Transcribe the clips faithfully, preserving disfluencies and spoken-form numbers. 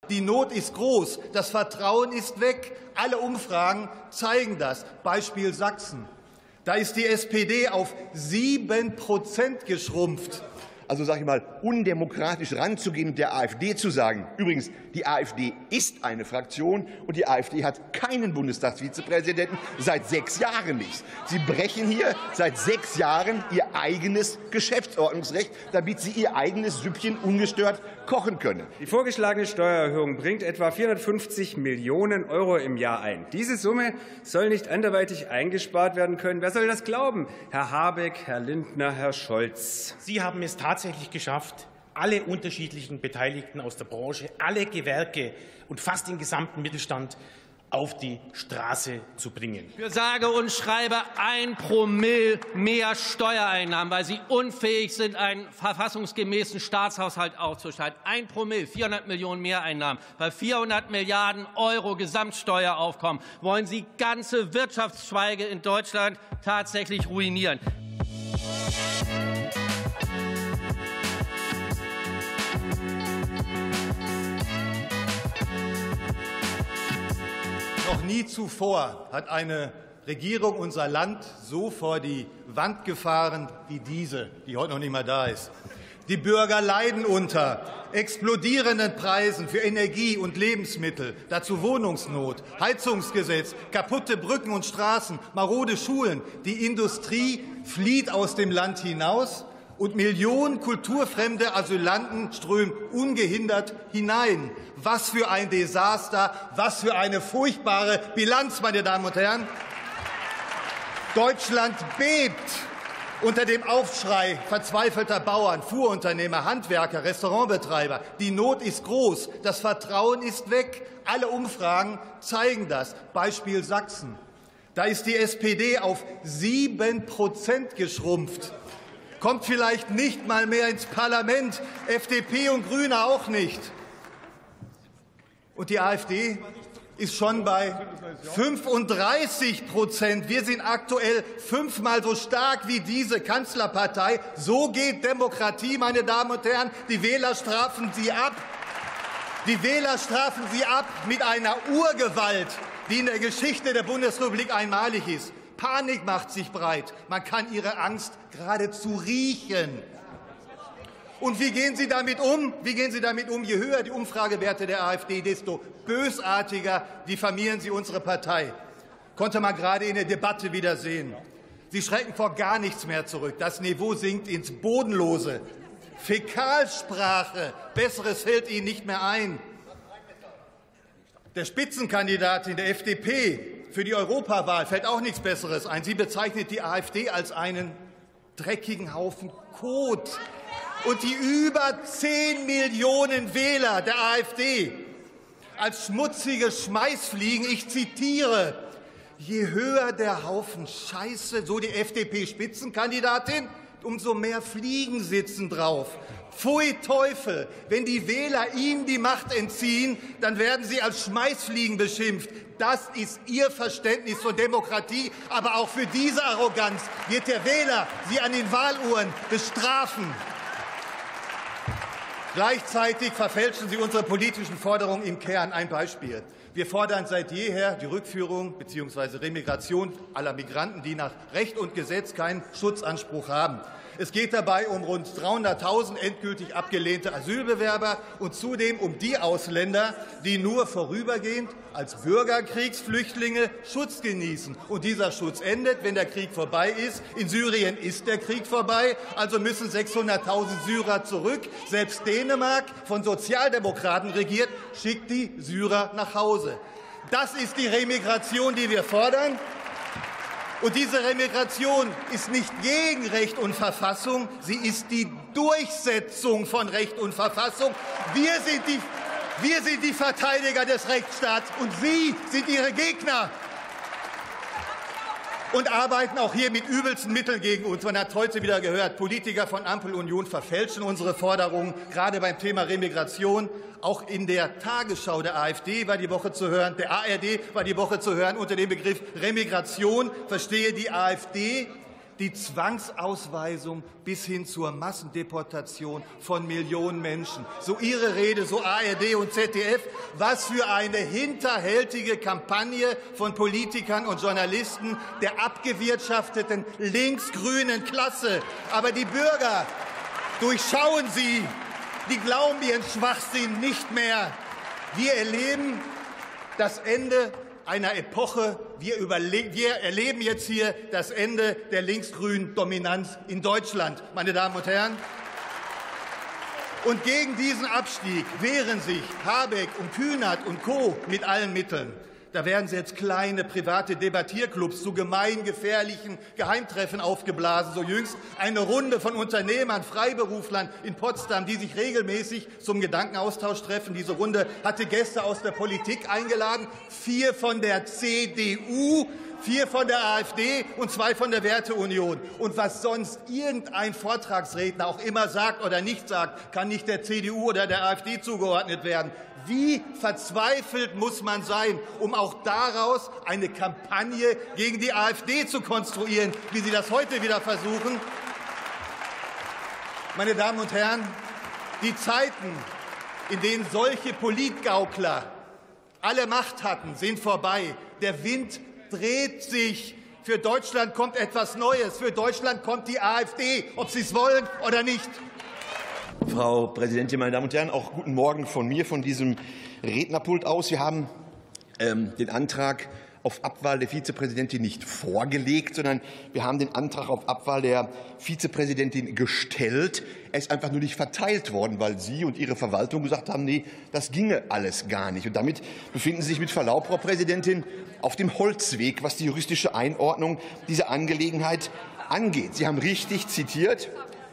Die Not ist groß, das Vertrauen ist weg. Alle Umfragen zeigen das. Beispiel Sachsen. Da ist die S P D auf sieben Prozent geschrumpft. Also, sage ich mal, undemokratisch ranzugehen und der AfD zu sagen, übrigens, die AfD ist eine Fraktion und die AfD hat keinen Bundestagsvizepräsidenten seit sechs Jahren nicht. Sie brechen hier seit sechs Jahren ihr eigenes Geschäftsordnungsrecht, damit sie ihr eigenes Süppchen ungestört kochen können. Die vorgeschlagene Steuererhöhung bringt etwa vierhundertfünfzig Millionen Euro im Jahr ein. Diese Summe soll nicht anderweitig eingespart werden können. Wer soll das glauben? Herr Habeck, Herr Lindner, Herr Scholz. Sie haben es tatsächlich geschafft, alle unterschiedlichen Beteiligten aus der Branche, alle Gewerke und fast den gesamten Mittelstand auf die Straße zu bringen. Für sage und schreibe ein Promille mehr Steuereinnahmen, weil Sie unfähig sind, einen verfassungsgemäßen Staatshaushalt aufzuschalten. Ein Promille, vierhundert Millionen Mehreinnahmen, bei vierhundert Milliarden Euro Gesamtsteueraufkommen wollen Sie ganze Wirtschaftszweige in Deutschland tatsächlich ruinieren. Noch nie zuvor hat eine Regierung unser Land so vor die Wand gefahren wie diese, die heute noch nicht mal da ist. Die Bürger leiden unter explodierenden Preisen für Energie und Lebensmittel, dazu Wohnungsnot, Heizungsgesetz, kaputte Brücken und Straßen, marode Schulen. Die Industrie flieht aus dem Land hinaus und Millionen kulturfremde Asylanten strömen ungehindert hinein. Was für ein Desaster, was für eine furchtbare Bilanz, meine Damen und Herren. Deutschland bebt unter dem Aufschrei verzweifelter Bauern, Fuhrunternehmer, Handwerker, Restaurantbetreiber. Die Not ist groß, das Vertrauen ist weg. Alle Umfragen zeigen das. Beispiel Sachsen. Da ist die S P D auf sieben Prozent geschrumpft. Kommt vielleicht nicht mal mehr ins Parlament, F D P und Grüne auch nicht. Und die AfD ist schon bei fünfunddreißig Prozent. Wir sind aktuell fünfmal so stark wie diese Kanzlerpartei. So geht Demokratie, meine Damen und Herren. Die Wähler strafen sie ab. Die Wähler strafen sie ab mit einer Urgewalt, die in der Geschichte der Bundesrepublik einmalig ist. Panik macht sich breit. Man kann ihre Angst geradezu riechen. Und wie gehen Sie damit um? Wie gehen Sie damit um? Je höher die Umfragewerte der AfD, desto bösartiger diffamieren Sie unsere Partei. Konnte man gerade in der Debatte wieder sehen. Sie schrecken vor gar nichts mehr zurück. Das Niveau sinkt ins Bodenlose. Fäkalsprache, Besseres fällt Ihnen nicht mehr ein. Der Spitzenkandidatin der F D P für die Europawahl fällt auch nichts Besseres ein. Sie bezeichnet die AfD als einen dreckigen Haufen Kot. Und die über zehn Millionen Wähler der AfD als schmutzige Schmeißfliegen, ich zitiere, je höher der Haufen Scheiße, so die F D P-Spitzenkandidatin, umso mehr Fliegen sitzen drauf. Pfui Teufel, wenn die Wähler Ihnen die Macht entziehen, dann werden Sie als Schmeißfliegen beschimpft. Das ist Ihr Verständnis von Demokratie. Aber auch für diese Arroganz wird der Wähler Sie an den Wahluhren bestrafen. Gleichzeitig verfälschen Sie unsere politischen Forderungen im Kern. Ein Beispiel. Wir fordern seit jeher die Rückführung bzw. Remigration aller Migranten, die nach Recht und Gesetz keinen Schutzanspruch haben. Es geht dabei um rund dreihunderttausend endgültig abgelehnte Asylbewerber und zudem um die Ausländer, die nur vorübergehend als Bürgerkriegsflüchtlinge Schutz genießen. Und dieser Schutz endet, wenn der Krieg vorbei ist. In Syrien ist der Krieg vorbei, also müssen sechshunderttausend Syrer zurück. Selbst Dänemark, von Sozialdemokraten regiert, schickt die Syrer nach Hause. Das ist die Remigration, die wir fordern. Und diese Remigration ist nicht gegen Recht und Verfassung, sie ist die Durchsetzung von Recht und Verfassung. Wir sind die, wir sind die Verteidiger des Rechtsstaats, und Sie sind Ihre Gegner und arbeiten auch hier mit übelsten Mitteln gegen uns. Man hat heute wieder gehört, Politiker von Ampel und Union verfälschen unsere Forderungen, gerade beim Thema Remigration. Auch in der Tagesschau der AfD war die Woche zu hören, der A R D war die Woche zu hören, unter dem Begriff Remigration verstehe die AfD die Zwangsausweisung bis hin zur Massendeportation von Millionen Menschen. So Ihre Rede, so A R D und Z D F. Was für eine hinterhältige Kampagne von Politikern und Journalisten der abgewirtschafteten linksgrünen Klasse. Aber die Bürger durchschauen sie, die glauben ihren Schwachsinn nicht mehr. Wir erleben das Ende einer Epoche. Wir, wir erleben jetzt hier das Ende der linksgrünen Dominanz in Deutschland, meine Damen und Herren. Und gegen diesen Abstieg wehren sich Habeck und Kühnert und Co. mit allen Mitteln. Da werden jetzt kleine private Debattierclubs zu gemeingefährlichen Geheimtreffen aufgeblasen. So jüngst eine Runde von Unternehmern, Freiberuflern in Potsdam, die sich regelmäßig zum Gedankenaustausch treffen. Diese Runde hatte Gäste aus der Politik eingeladen, vier von der C D U, vier von der AfD und zwei von der Werteunion. Und was sonst irgendein Vortragsredner auch immer sagt oder nicht sagt, kann nicht der C D U oder der AfD zugeordnet werden. Wie verzweifelt muss man sein, um auch daraus eine Kampagne gegen die AfD zu konstruieren, wie Sie das heute wieder versuchen? Meine Damen und Herren, die Zeiten, in denen solche Politgaukler alle Macht hatten, sind vorbei. Der Wind dreht sich. Für Deutschland kommt etwas Neues. Für Deutschland kommt die AfD, ob Sie es wollen oder nicht. Frau Präsidentin, meine Damen und Herren, auch guten Morgen von mir, von diesem Rednerpult aus. Wir haben ähm, den Antrag auf Abwahl der Vizepräsidentin nicht vorgelegt, sondern wir haben den Antrag auf Abwahl der Vizepräsidentin gestellt. Er ist einfach nur nicht verteilt worden, weil Sie und Ihre Verwaltung gesagt haben, nee, das ginge alles gar nicht. Und damit befinden Sie sich mit Verlaub, Frau Präsidentin, auf dem Holzweg, was die juristische Einordnung dieser Angelegenheit angeht. Sie haben richtig zitiert.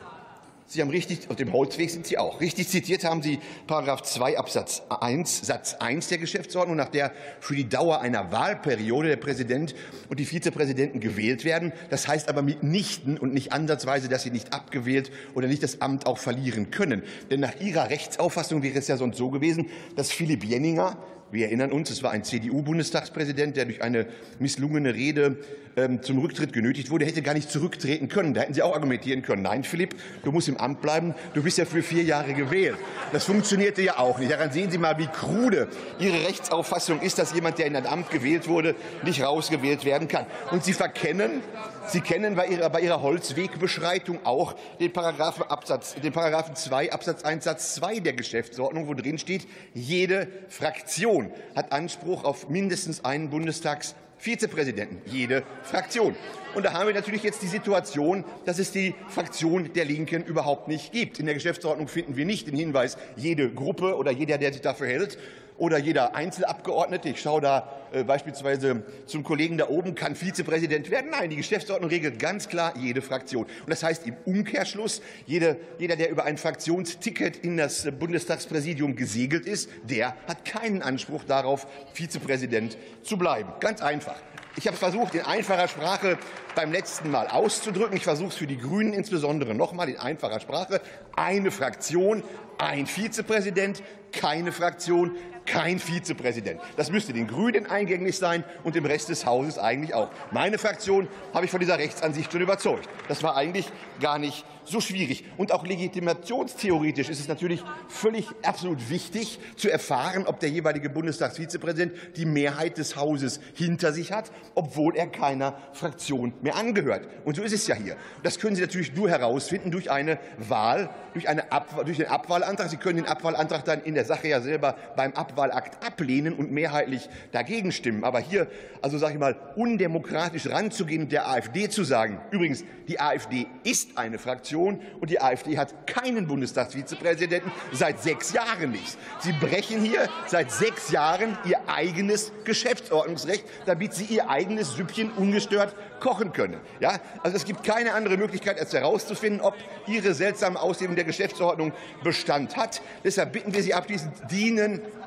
Sie haben richtig, auf dem Holzweg sind Sie auch. Richtig zitiert haben Sie Paragraph zwei Absatz eins Satz eins der Geschäftsordnung, nach der für die Dauer einer Wahlperiode der Präsident und die Vizepräsidenten gewählt werden. Das heißt aber mitnichten und nicht ansatzweise, dass sie nicht abgewählt oder nicht das Amt auch verlieren können. Denn nach Ihrer Rechtsauffassung wäre es ja sonst so gewesen, dass Philipp Jenninger, wir erinnern uns, es war ein C D U-Bundestagspräsident, der durch eine misslungene Rede ähm, zum Rücktritt genötigt wurde, hätte gar nicht zurücktreten können. Da hätten Sie auch argumentieren können, nein, Philipp, du musst im Amt bleiben, du bist ja für vier Jahre gewählt. Das funktionierte ja auch nicht. Daran sehen Sie mal, wie krude Ihre Rechtsauffassung ist, dass jemand, der in ein Amt gewählt wurde, nicht rausgewählt werden kann. Und Sie verkennen, Sie kennen bei Ihrer, bei Ihrer Holzwegbeschreitung auch den Paragraphen, Absatz, den Paragraphen zwei Absatz eins Satz zwei der Geschäftsordnung, wo drin steht, jede Fraktion hat Anspruch auf mindestens einen Bundestagsvizepräsidenten. Jede Fraktion. Und da haben wir natürlich jetzt die Situation, dass es die Fraktion der Linken überhaupt nicht gibt. In der Geschäftsordnung finden wir nicht den Hinweis, jede Gruppe oder jeder, der sich dafür hält, oder jeder Einzelabgeordnete, ich schaue da äh, beispielsweise zum Kollegen da oben, kann Vizepräsident werden. Nein, die Geschäftsordnung regelt ganz klar jede Fraktion. Und das heißt im Umkehrschluss, jede, jeder, der über ein Fraktionsticket in das Bundestagspräsidium gesegelt ist, der hat keinen Anspruch darauf, Vizepräsident zu bleiben. Ganz einfach. Ich habe versucht, in einfacher Sprache beim letzten Mal auszudrücken. Ich versuche es für die Grünen insbesondere noch mal in einfacher Sprache. Eine Fraktion, ein Vizepräsident, keine Fraktion, kein Vizepräsident. Das müsste den Grünen eingängig sein und dem Rest des Hauses eigentlich auch. Meine Fraktion habe ich von dieser Rechtsansicht schon überzeugt. Das war eigentlich gar nicht so schwierig. Und auch legitimationstheoretisch ist es natürlich völlig absolut wichtig zu erfahren, ob der jeweilige Bundestagsvizepräsident die Mehrheit des Hauses hinter sich hat, obwohl er keiner Fraktion mehr angehört. Und so ist es ja hier. Das können Sie natürlich nur herausfinden durch eine Wahl, durch, eine Ab durch den Abwahlantrag. Sie können den Abwahlantrag dann in der Sache ja selber beim Abwahlakt ablehnen und mehrheitlich dagegen stimmen. Aber hier, also sage ich mal, undemokratisch ranzugehen und der AfD zu sagen, übrigens, die AfD ist eine Fraktion, und die AfD hat keinen Bundestagsvizepräsidenten seit sechs Jahren nicht. Sie brechen hier seit sechs Jahren ihr eigenes Geschäftsordnungsrecht, damit sie ihr eigenes Süppchen ungestört kochen können. Ja? Also es gibt keine andere Möglichkeit, als herauszufinden, ob Ihre seltsame Auslegung der Geschäftsordnung Bestand hat. Deshalb bitten wir Sie abschließend, dienen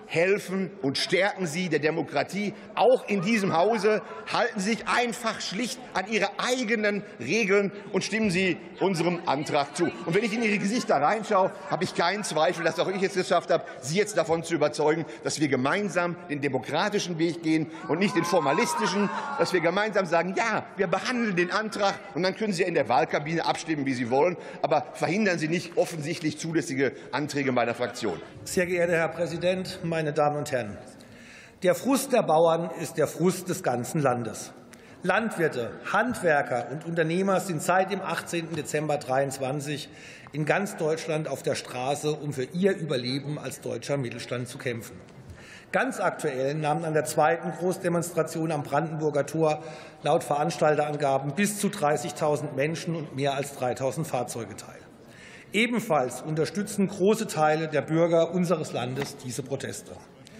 helfen und stärken Sie der Demokratie auch in diesem Hause. Halten Sie sich einfach schlicht an Ihre eigenen Regeln und stimmen Sie unserem Antrag zu. Und wenn ich in Ihre Gesichter reinschaue, habe ich keinen Zweifel, dass auch ich es geschafft habe, Sie jetzt davon zu überzeugen, dass wir gemeinsam den demokratischen Weg gehen und nicht den formalistischen, dass wir gemeinsam sagen, ja, wir behandeln den Antrag, und dann können Sie in der Wahlkabine abstimmen, wie Sie wollen, aber verhindern Sie nicht offensichtlich zulässige Anträge meiner Fraktion. Sehr geehrter Herr Präsident, meine Damen und Herren! Der Frust der Bauern ist der Frust des ganzen Landes. Landwirte, Handwerker und Unternehmer sind seit dem achtzehnten Dezember zweitausenddreiundzwanzig in ganz Deutschland auf der Straße, um für ihr Überleben als deutscher Mittelstand zu kämpfen. Ganz aktuell nahmen an der zweiten Großdemonstration am Brandenburger Tor laut Veranstalterangaben bis zu dreißigtausend Menschen und mehr als dreitausend Fahrzeuge teil. Ebenfalls unterstützen große Teile der Bürger unseres Landes diese Proteste.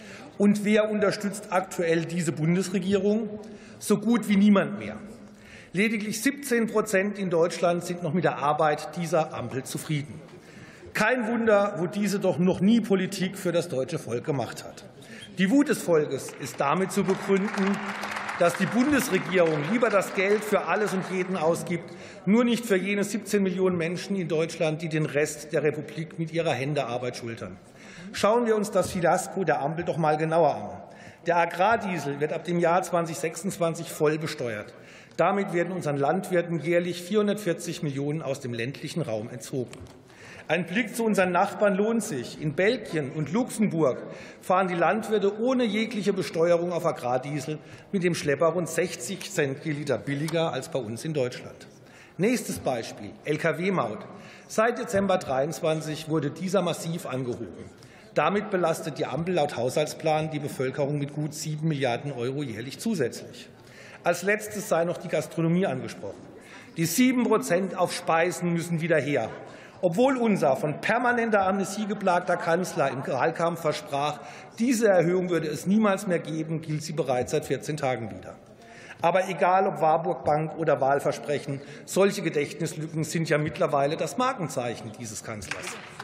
Und wer unterstützt aktuell diese Bundesregierung? So gut wie niemand mehr. Lediglich siebzehn Prozent in Deutschland sind noch mit der Arbeit dieser Ampel zufrieden. Kein Wunder, wo diese doch noch nie Politik für das deutsche Volk gemacht hat. Die Wut des Volkes ist damit zu begründen, dass die Bundesregierung lieber das Geld für alles und jeden ausgibt, nur nicht für jene siebzehn Millionen Menschen in Deutschland, die den Rest der Republik mit ihrer Händearbeit schultern. Schauen wir uns das Fiasko der Ampel doch mal genauer an. Der Agrardiesel wird ab dem Jahr zweitausendsechsundzwanzig voll besteuert. Damit werden unseren Landwirten jährlich vierhundertvierzig Millionen aus dem ländlichen Raum entzogen. Ein Blick zu unseren Nachbarn lohnt sich. In Belgien und Luxemburg fahren die Landwirte ohne jegliche Besteuerung auf Agrardiesel mit dem Schlepper rund sechzig Cent je Liter billiger als bei uns in Deutschland. Nächstes Beispiel, L K W-Maut. Seit Dezember zweitausenddreiundzwanzig wurde dieser massiv angehoben. Damit belastet die Ampel laut Haushaltsplan die Bevölkerung mit gut sieben Milliarden Euro jährlich zusätzlich. Als Letztes sei noch die Gastronomie angesprochen. Die sieben Prozent auf Speisen müssen wieder her. Obwohl unser von permanenter Amnesie geplagter Kanzler im Wahlkampf versprach, diese Erhöhung würde es niemals mehr geben, gilt sie bereits seit vierzehn Tagen wieder. Aber egal ob Warburg Bank oder Wahlversprechen, solche Gedächtnislücken sind ja mittlerweile das Markenzeichen dieses Kanzlers.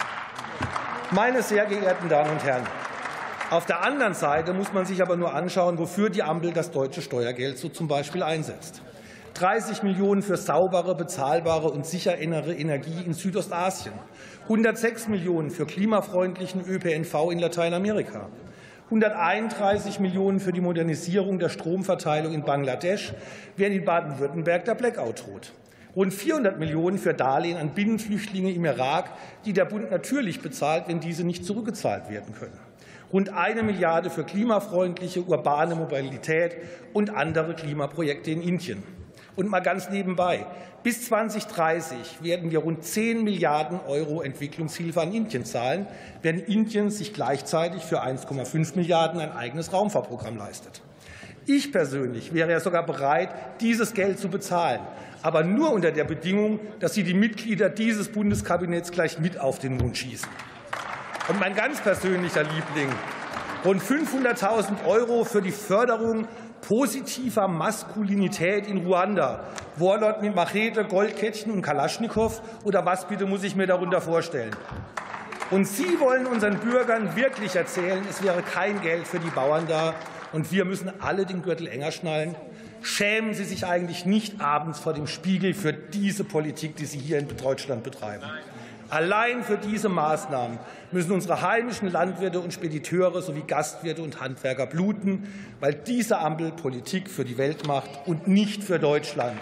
Meine sehr geehrten Damen und Herren, auf der anderen Seite muss man sich aber nur anschauen, wofür die Ampel das deutsche Steuergeld so zum Beispiel einsetzt. dreißig Millionen für saubere, bezahlbare und sichernere Energie in Südostasien, hundertsechs Millionen für klimafreundlichen Ö P N V in Lateinamerika, hunderteinunddreißig Millionen für die Modernisierung der Stromverteilung in Bangladesch, während in Baden-Württemberg der Blackout droht. Rund vierhundert Millionen für Darlehen an Binnenflüchtlinge im Irak, die der Bund natürlich bezahlt, wenn diese nicht zurückgezahlt werden können. Rund eine Milliarde für klimafreundliche urbane Mobilität und andere Klimaprojekte in Indien. Und mal ganz nebenbei, bis zweitausenddreißig werden wir rund zehn Milliarden Euro Entwicklungshilfe an Indien zahlen, während Indien sich gleichzeitig für eins Komma fünf Milliarden ein eigenes Raumfahrtprogramm leistet. Ich persönlich wäre ja sogar bereit, dieses Geld zu bezahlen, aber nur unter der Bedingung, dass Sie die Mitglieder dieses Bundeskabinetts gleich mit auf den Mond schießen. Und mein ganz persönlicher Liebling, rund fünfhunderttausend Euro für die Förderung positiver Maskulinität in Ruanda. Warlord mit Machete, Goldkettchen und Kalaschnikow? Oder was bitte muss ich mir darunter vorstellen? Und Sie wollen unseren Bürgern wirklich erzählen, es wäre kein Geld für die Bauern da und wir müssen alle den Gürtel enger schnallen? Schämen Sie sich eigentlich nicht abends vor dem Spiegel für diese Politik, die Sie hier in Deutschland betreiben? Allein für diese Maßnahmen müssen unsere heimischen Landwirte und Spediteure sowie Gastwirte und Handwerker bluten, weil diese Ampel Politik für die Welt macht und nicht für Deutschland.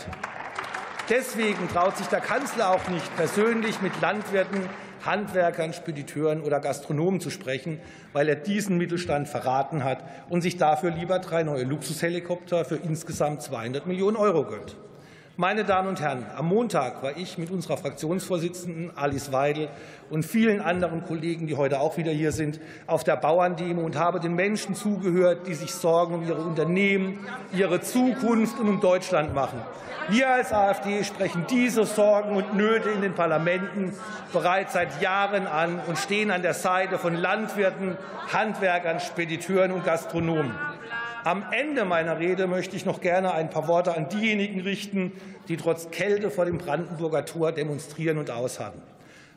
Deswegen traut sich der Kanzler auch nicht, persönlich mit Landwirten, Handwerkern, Spediteuren oder Gastronomen zu sprechen, weil er diesen Mittelstand verraten hat und sich dafür lieber drei neue Luxushelikopter für insgesamt zweihundert Millionen Euro gönnt. Meine Damen und Herren, am Montag war ich mit unserer Fraktionsvorsitzenden Alice Weidel und vielen anderen Kollegen, die heute auch wieder hier sind, auf der Bauerndemo und habe den Menschen zugehört, die sich Sorgen um ihre Unternehmen, ihre Zukunft und um Deutschland machen. Wir als AfD sprechen diese Sorgen und Nöte in den Parlamenten bereits seit Jahren an und stehen an der Seite von Landwirten, Handwerkern, Spediteuren und Gastronomen. Am Ende meiner Rede möchte ich noch gerne ein paar Worte an diejenigen richten, die trotz Kälte vor dem Brandenburger Tor demonstrieren und ausharren.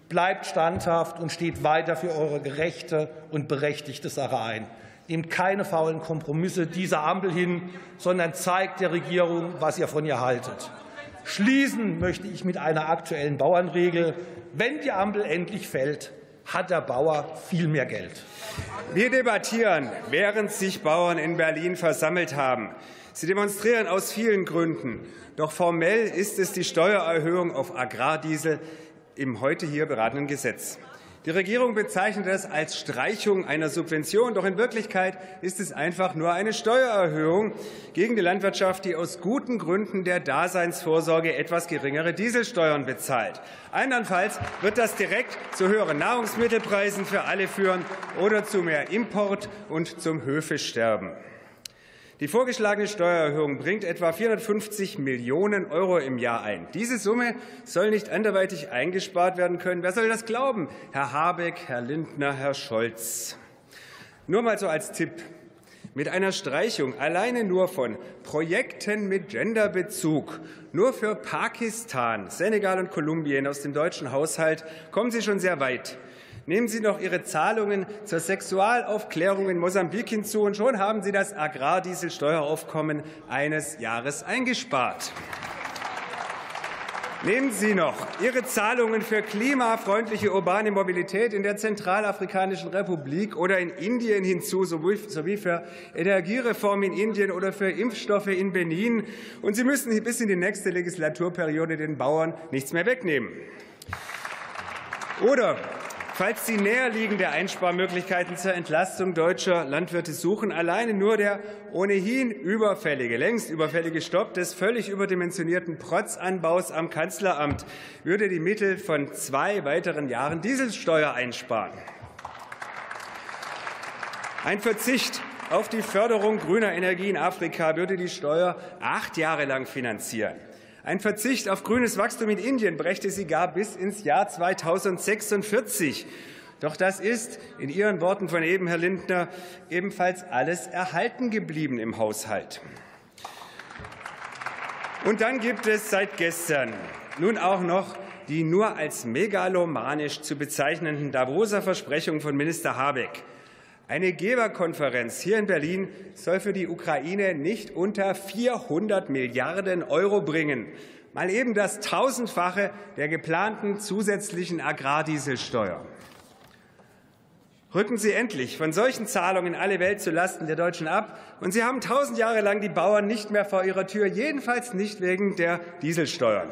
Bleibt standhaft und steht weiter für eure gerechte und berechtigte Sache ein. Nehmt keine faulen Kompromisse dieser Ampel hin, sondern zeigt der Regierung, was ihr von ihr haltet. Schließen möchte ich mit einer aktuellen Bauernregel. Wenn die Ampel endlich fällt, hat der Bauer viel mehr Geld. Wir debattieren, während sich Bauern in Berlin versammelt haben. Sie demonstrieren aus vielen Gründen. Doch formell ist es die Steuererhöhung auf Agrardiesel im heute hier beratenen Gesetz. Die Regierung bezeichnet das als Streichung einer Subvention, doch in Wirklichkeit ist es einfach nur eine Steuererhöhung gegen die Landwirtschaft, die aus guten Gründen der Daseinsvorsorge etwas geringere Dieselsteuern bezahlt. Andernfalls wird das direkt zu höheren Nahrungsmittelpreisen für alle führen oder zu mehr Import und zum Höfesterben. Die vorgeschlagene Steuererhöhung bringt etwa vierhundertfünfzig Millionen Euro im Jahr ein. Diese Summe soll nicht anderweitig eingespart werden können. Wer soll das glauben? Herr Habeck, Herr Lindner, Herr Scholz. Nur mal so als Tipp. Mit einer Streichung alleine nur von Projekten mit Genderbezug, nur für Pakistan, Senegal und Kolumbien aus dem deutschen Haushalt kommen Sie schon sehr weit. Nehmen Sie noch Ihre Zahlungen zur Sexualaufklärung in Mosambik hinzu, und schon haben Sie das Agrardieselsteueraufkommen eines Jahres eingespart. Nehmen Sie noch Ihre Zahlungen für klimafreundliche urbane Mobilität in der Zentralafrikanischen Republik oder in Indien hinzu, sowie für Energiereform in Indien oder für Impfstoffe in Benin. Und Sie müssen bis in die nächste Legislaturperiode den Bauern nichts mehr wegnehmen. Oder falls Sie näherliegende Einsparmöglichkeiten zur Entlastung deutscher Landwirte suchen, alleine nur der ohnehin überfällige, längst überfällige Stopp des völlig überdimensionierten Protzanbaus am Kanzleramt würde die Mittel von zwei weiteren Jahren Dieselsteuer einsparen. Ein Verzicht auf die Förderung grüner Energie in Afrika würde die Steuer acht Jahre lang finanzieren. Ein Verzicht auf grünes Wachstum in Indien brächte sie gar bis ins Jahr zweitausendsechsundvierzig. Doch das ist, in Ihren Worten von eben, Herr Lindner, ebenfalls alles erhalten geblieben im Haushalt. Und dann gibt es seit gestern nun auch noch die nur als megalomanisch zu bezeichnenden Davoser Versprechungen von Minister Habeck. Eine Geberkonferenz hier in Berlin soll für die Ukraine nicht unter vierhundert Milliarden Euro bringen, mal eben das Tausendfache der geplanten zusätzlichen Agrardieselsteuer. Rücken Sie endlich von solchen Zahlungen in alle Welt zulasten der Deutschen ab, und Sie haben tausend Jahre lang die Bauern nicht mehr vor Ihrer Tür, jedenfalls nicht wegen der Dieselsteuern.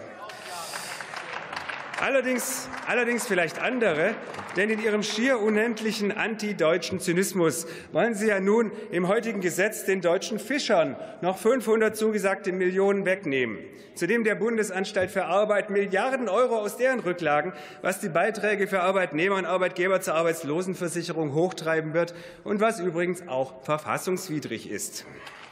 Allerdings, allerdings vielleicht andere, denn in Ihrem schier unendlichen antideutschen Zynismus wollen Sie ja nun im heutigen Gesetz den deutschen Fischern noch fünfhundert zugesagte Millionen wegnehmen, zudem der Bundesanstalt für Arbeit Milliarden Euro aus deren Rücklagen, was die Beiträge für Arbeitnehmer und Arbeitgeber zur Arbeitslosenversicherung hochtreiben wird und was übrigens auch verfassungswidrig ist.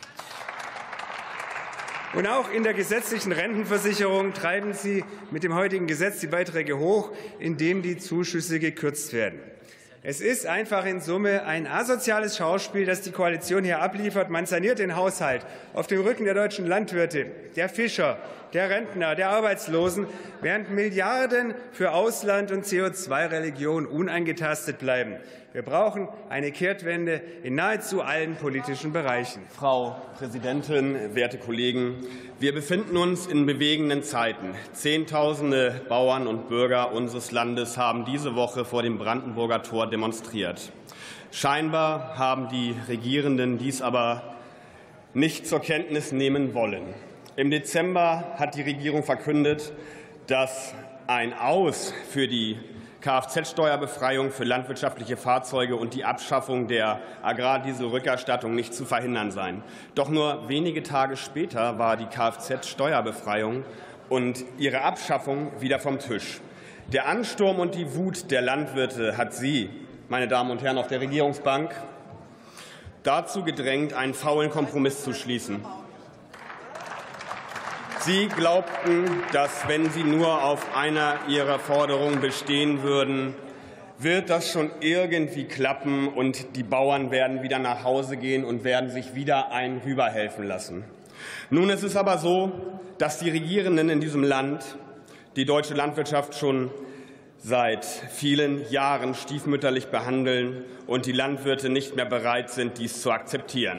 Und auch in der gesetzlichen Rentenversicherung treiben Sie mit dem heutigen Gesetz die Beiträge hoch, indem die Zuschüsse gekürzt werden. Es ist einfach in Summe ein asoziales Schauspiel, das die Koalition hier abliefert. Man saniert den Haushalt auf dem Rücken der deutschen Landwirte, der Fischer, der Rentner, der Arbeitslosen, während Milliarden für Ausland und C O zwei Religion uneingetastet bleiben. Wir brauchen eine Kehrtwende in nahezu allen politischen Bereichen. Frau Präsidentin, werte Kollegen! Wir befinden uns in bewegenden Zeiten. Zehntausende Bauern und Bürger unseres Landes haben diese Woche vor dem Brandenburger Tor demonstriert. Scheinbar haben die Regierenden dies aber nicht zur Kenntnis nehmen wollen. Im Dezember hat die Regierung verkündet, dass ein Aus für die Kfz-Steuerbefreiung für landwirtschaftliche Fahrzeuge und die Abschaffung der Agrardieselrückerstattung nicht zu verhindern seien. Doch nur wenige Tage später war die Kfz-Steuerbefreiung und ihre Abschaffung wieder vom Tisch. Der Ansturm und die Wut der Landwirte hat Sie, meine Damen und Herren auf der Regierungsbank, dazu gedrängt, einen faulen Kompromiss zu schließen. Sie glaubten, dass, wenn Sie nur auf einer Ihrer Forderungen bestehen würden, wird das schon irgendwie klappen und die Bauern werden wieder nach Hause gehen und werden sich wieder einen rüberhelfen lassen. Nun ist es aber so, dass die Regierenden in diesem Land die deutsche Landwirtschaft schon seit vielen Jahren stiefmütterlich behandeln und die Landwirte nicht mehr bereit sind, dies zu akzeptieren.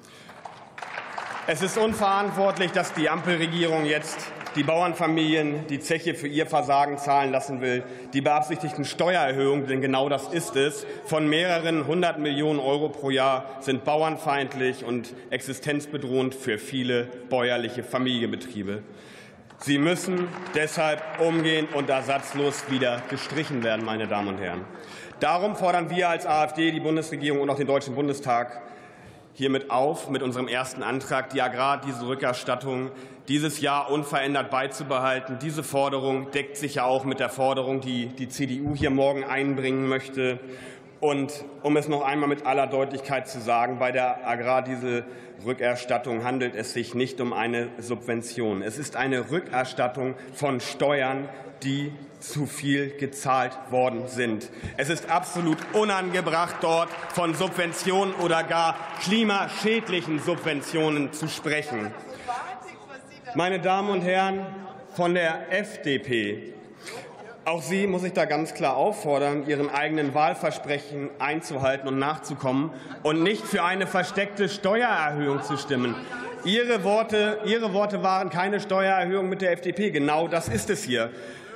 Es ist unverantwortlich, dass die Ampelregierung jetzt die Bauernfamilien die Zeche für ihr Versagen zahlen lassen will. Die beabsichtigten Steuererhöhungen, denn genau das ist es, von mehreren hundert Millionen Euro pro Jahr sind bauernfeindlich und existenzbedrohend für viele bäuerliche Familienbetriebe. Sie müssen deshalb umgehend und ersatzlos wieder gestrichen werden, meine Damen und Herren. Darum fordern wir als AfD die Bundesregierung und auch den Deutschen Bundestag hiermit auf, mit unserem ersten Antrag die Agrardieselrückerstattung dieses Jahr unverändert beizubehalten. Diese Forderung deckt sich ja auch mit der Forderung, die die C D U hier morgen einbringen möchte. Und um es noch einmal mit aller Deutlichkeit zu sagen, bei der Agrardieselrückerstattung handelt es sich nicht um eine Subvention. Es ist eine Rückerstattung von Steuern, die zu viel gezahlt worden sind. Es ist absolut unangebracht, dort von Subventionen oder gar klimaschädlichen Subventionen zu sprechen. Meine Damen und Herren von der F D P, auch Sie muss ich da ganz klar auffordern, Ihren eigenen Wahlversprechen einzuhalten und nachzukommen und nicht für eine versteckte Steuererhöhung zu stimmen. Ihre Worte, Ihre Worte waren keine Steuererhöhung mit der F D P. Genau das ist es hier.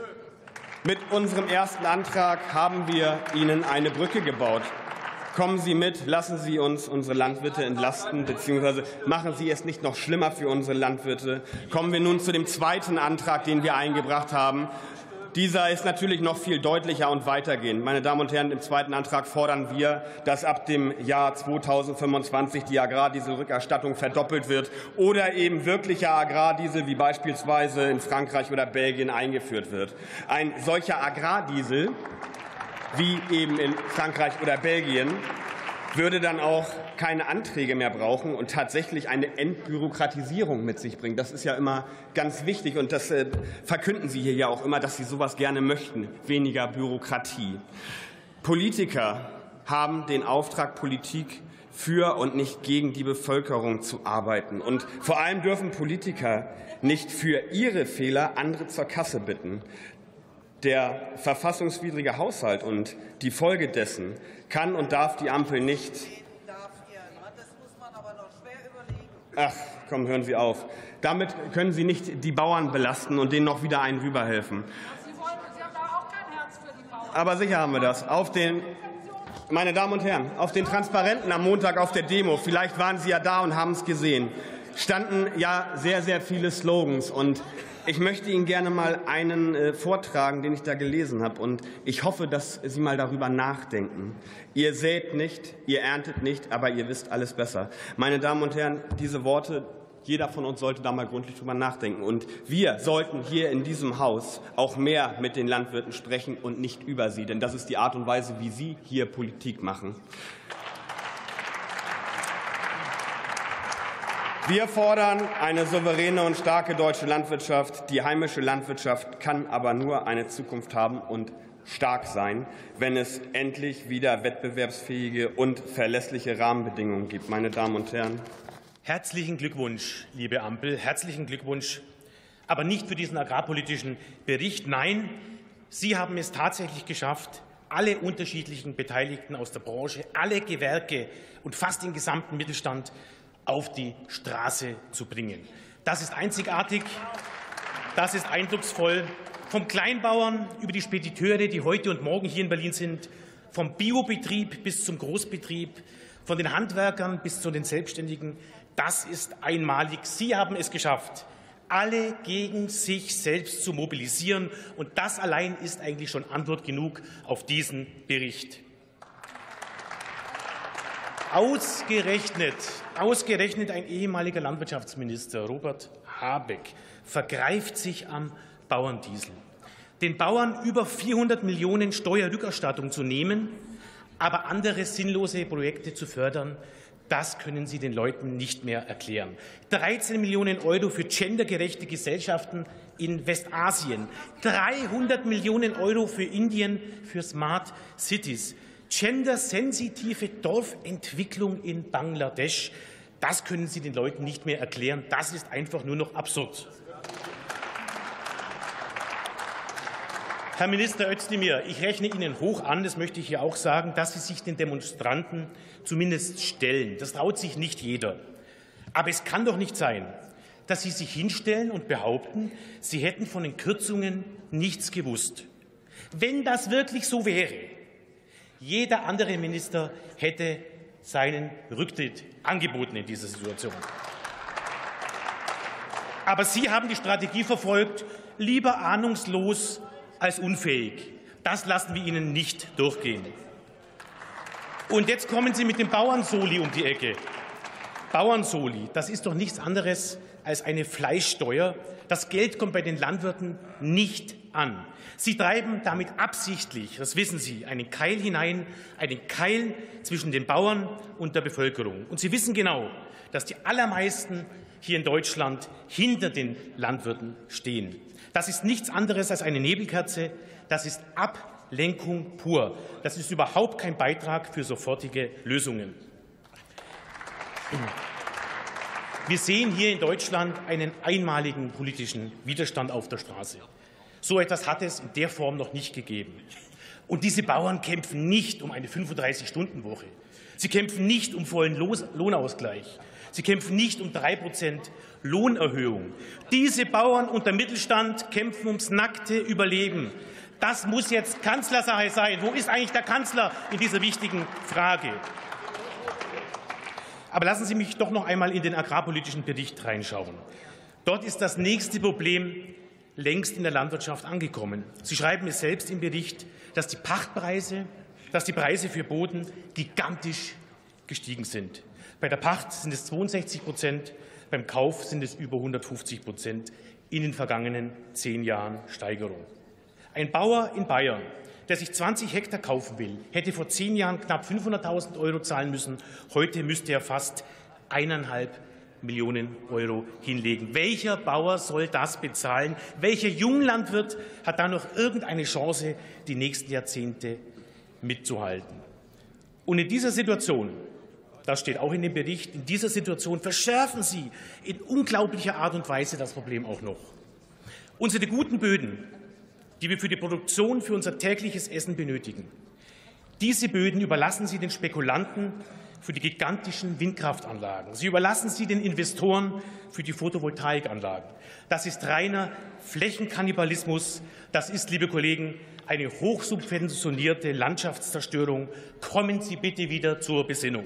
Mit unserem ersten Antrag haben wir Ihnen eine Brücke gebaut. Kommen Sie mit, lassen Sie uns unsere Landwirte entlasten, beziehungsweise machen Sie es nicht noch schlimmer für unsere Landwirte. Kommen wir nun zu dem zweiten Antrag, den wir eingebracht haben. Dieser ist natürlich noch viel deutlicher und weitergehend. Meine Damen und Herren, im zweiten Antrag fordern wir, dass ab dem Jahr zweitausendfünfundzwanzig die Agrardieselrückerstattung verdoppelt wird oder eben wirklicher Agrardiesel wie beispielsweise in Frankreich oder Belgien eingeführt wird. Ein solcher Agrardiesel wie eben in Frankreich oder Belgien würde dann auch keine Anträge mehr brauchen und tatsächlich eine Entbürokratisierung mit sich bringen. Das ist ja immer ganz wichtig, und das äh, verkünden Sie hier ja auch immer, dass Sie sowas gerne möchten, weniger Bürokratie. Politiker haben den Auftrag, Politik für und nicht gegen die Bevölkerung zu arbeiten. Und vor allem dürfen Politiker nicht für ihre Fehler andere zur Kasse bitten. Der verfassungswidrige Haushalt und die Folge dessen kann und darf die Ampel nicht. Ach, komm, hören Sie auf. Damit können Sie nicht die Bauern belasten und denen noch wieder einen rüberhelfen. Aber sicher haben wir das. Auf den, meine Damen und Herren, auf den Transparenten am Montag auf der Demo, vielleicht waren Sie ja da und haben es gesehen, standen ja sehr, sehr viele Slogans. Und ich möchte Ihnen gerne mal einen äh, vortragen, den ich da gelesen habe. Und ich hoffe, dass Sie mal darüber nachdenken. Ihr sät nicht, ihr erntet nicht, aber ihr wisst alles besser. Meine Damen und Herren, diese Worte, jeder von uns sollte da mal gründlich drüber nachdenken. Und wir sollten hier in diesem Haus auch mehr mit den Landwirten sprechen und nicht über sie. Denn das ist die Art und Weise, wie Sie hier Politik machen. Wir fordern eine souveräne und starke deutsche Landwirtschaft. Die heimische Landwirtschaft kann aber nur eine Zukunft haben und stark sein, wenn es endlich wieder wettbewerbsfähige und verlässliche Rahmenbedingungen gibt. Meine Damen und Herren. Herzlichen Glückwunsch, liebe Ampel, herzlichen Glückwunsch. Aber nicht für diesen agrarpolitischen Bericht. Nein, Sie haben es tatsächlich geschafft, alle unterschiedlichen Beteiligten aus der Branche, alle Gewerke und fast den gesamten Mittelstand auf die Straße zu bringen. Das ist einzigartig, das ist eindrucksvoll. Vom Kleinbauern über die Spediteure, die heute und morgen hier in Berlin sind, vom Biobetrieb bis zum Großbetrieb, von den Handwerkern bis zu den Selbstständigen. Das ist einmalig. Sie haben es geschafft, alle gegen sich selbst zu mobilisieren. Und das allein ist eigentlich schon Antwort genug auf diesen Bericht. Ausgerechnet, ausgerechnet ein ehemaliger Landwirtschaftsminister, Robert Habeck, vergreift sich am Bauerndiesel. Den Bauern über vierhundert Millionen Steuerrückerstattung zu nehmen, aber andere sinnlose Projekte zu fördern, das können Sie den Leuten nicht mehr erklären. dreizehn Millionen Euro für gendergerechte Gesellschaften in Westasien, dreihundert Millionen Euro für Indien, für Smart Cities, gendersensitive Dorfentwicklung in Bangladesch. Das können Sie den Leuten nicht mehr erklären. Das ist einfach nur noch absurd. Herr Minister Özdemir, ich rechne Ihnen hoch an, das möchte ich hier auch sagen, dass Sie sich den Demonstranten zumindest stellen. Das traut sich nicht jeder. Aber es kann doch nicht sein, dass Sie sich hinstellen und behaupten, Sie hätten von den Kürzungen nichts gewusst. Wenn das wirklich so wäre, jeder andere Minister hätte seinen Rücktritt angeboten in dieser Situation. Aber Sie haben die Strategie verfolgt, lieber ahnungslos als unfähig. Das lassen wir Ihnen nicht durchgehen. Und jetzt kommen Sie mit dem Bauernsoli um die Ecke. Bauernsoli, das ist doch nichts anderes als eine Fleischsteuer. Das Geld kommt bei den Landwirten nicht an. Sie treiben damit absichtlich, das wissen Sie, einen Keil hinein, einen Keil zwischen den Bauern und der Bevölkerung. Und Sie wissen genau, dass die allermeisten hier in Deutschland hinter den Landwirten stehen. Das ist nichts anderes als eine Nebelkerze. Das ist Ablenkung pur. Das ist überhaupt kein Beitrag für sofortige Lösungen. Wir sehen hier in Deutschland einen einmaligen politischen Widerstand auf der Straße. So etwas hat es in der Form noch nicht gegeben. Und diese Bauern kämpfen nicht um eine fünfunddreißig-Stunden-Woche. Sie kämpfen nicht um vollen Lohnausgleich. Sie kämpfen nicht um drei Prozent Lohnerhöhung. Diese Bauern und der Mittelstand kämpfen ums nackte Überleben. Das muss jetzt Kanzlersache sein. Wo ist eigentlich der Kanzler in dieser wichtigen Frage? Aber lassen Sie mich doch noch einmal in den agrarpolitischen Bericht reinschauen. Dort ist das nächste Problem längst in der Landwirtschaft angekommen. Sie schreiben es selbst im Bericht, dass die Pachtpreise, dass die Preise für Boden gigantisch gestiegen sind. Bei der Pacht sind es zweiundsechzig Prozent, beim Kauf sind es über hundertfünfzig Prozent in den vergangenen zehn Jahren Steigerung. Ein Bauer in Bayern, der sich zwanzig Hektar kaufen will, hätte vor zehn Jahren knapp fünfhunderttausend Euro zahlen müssen. Heute müsste er fast eineinhalb Millionen Euro hinlegen. Welcher Bauer soll das bezahlen? Welcher Junglandwirt hat da noch irgendeine Chance, die nächsten Jahrzehnte mitzuhalten? Und in dieser Situation, das steht auch in dem Bericht, in dieser Situation verschärfen Sie in unglaublicher Art und Weise das Problem auch noch. Unsere guten Böden, die wir für die Produktion für unser tägliches Essen benötigen, diese Böden überlassen Sie den Spekulanten für die gigantischen Windkraftanlagen. Sie überlassen sie den Investoren für die Photovoltaikanlagen. Das ist reiner Flächenkannibalismus. Das ist, liebe Kollegen, eine hochsubventionierte Landschaftszerstörung. Kommen Sie bitte wieder zur Besinnung.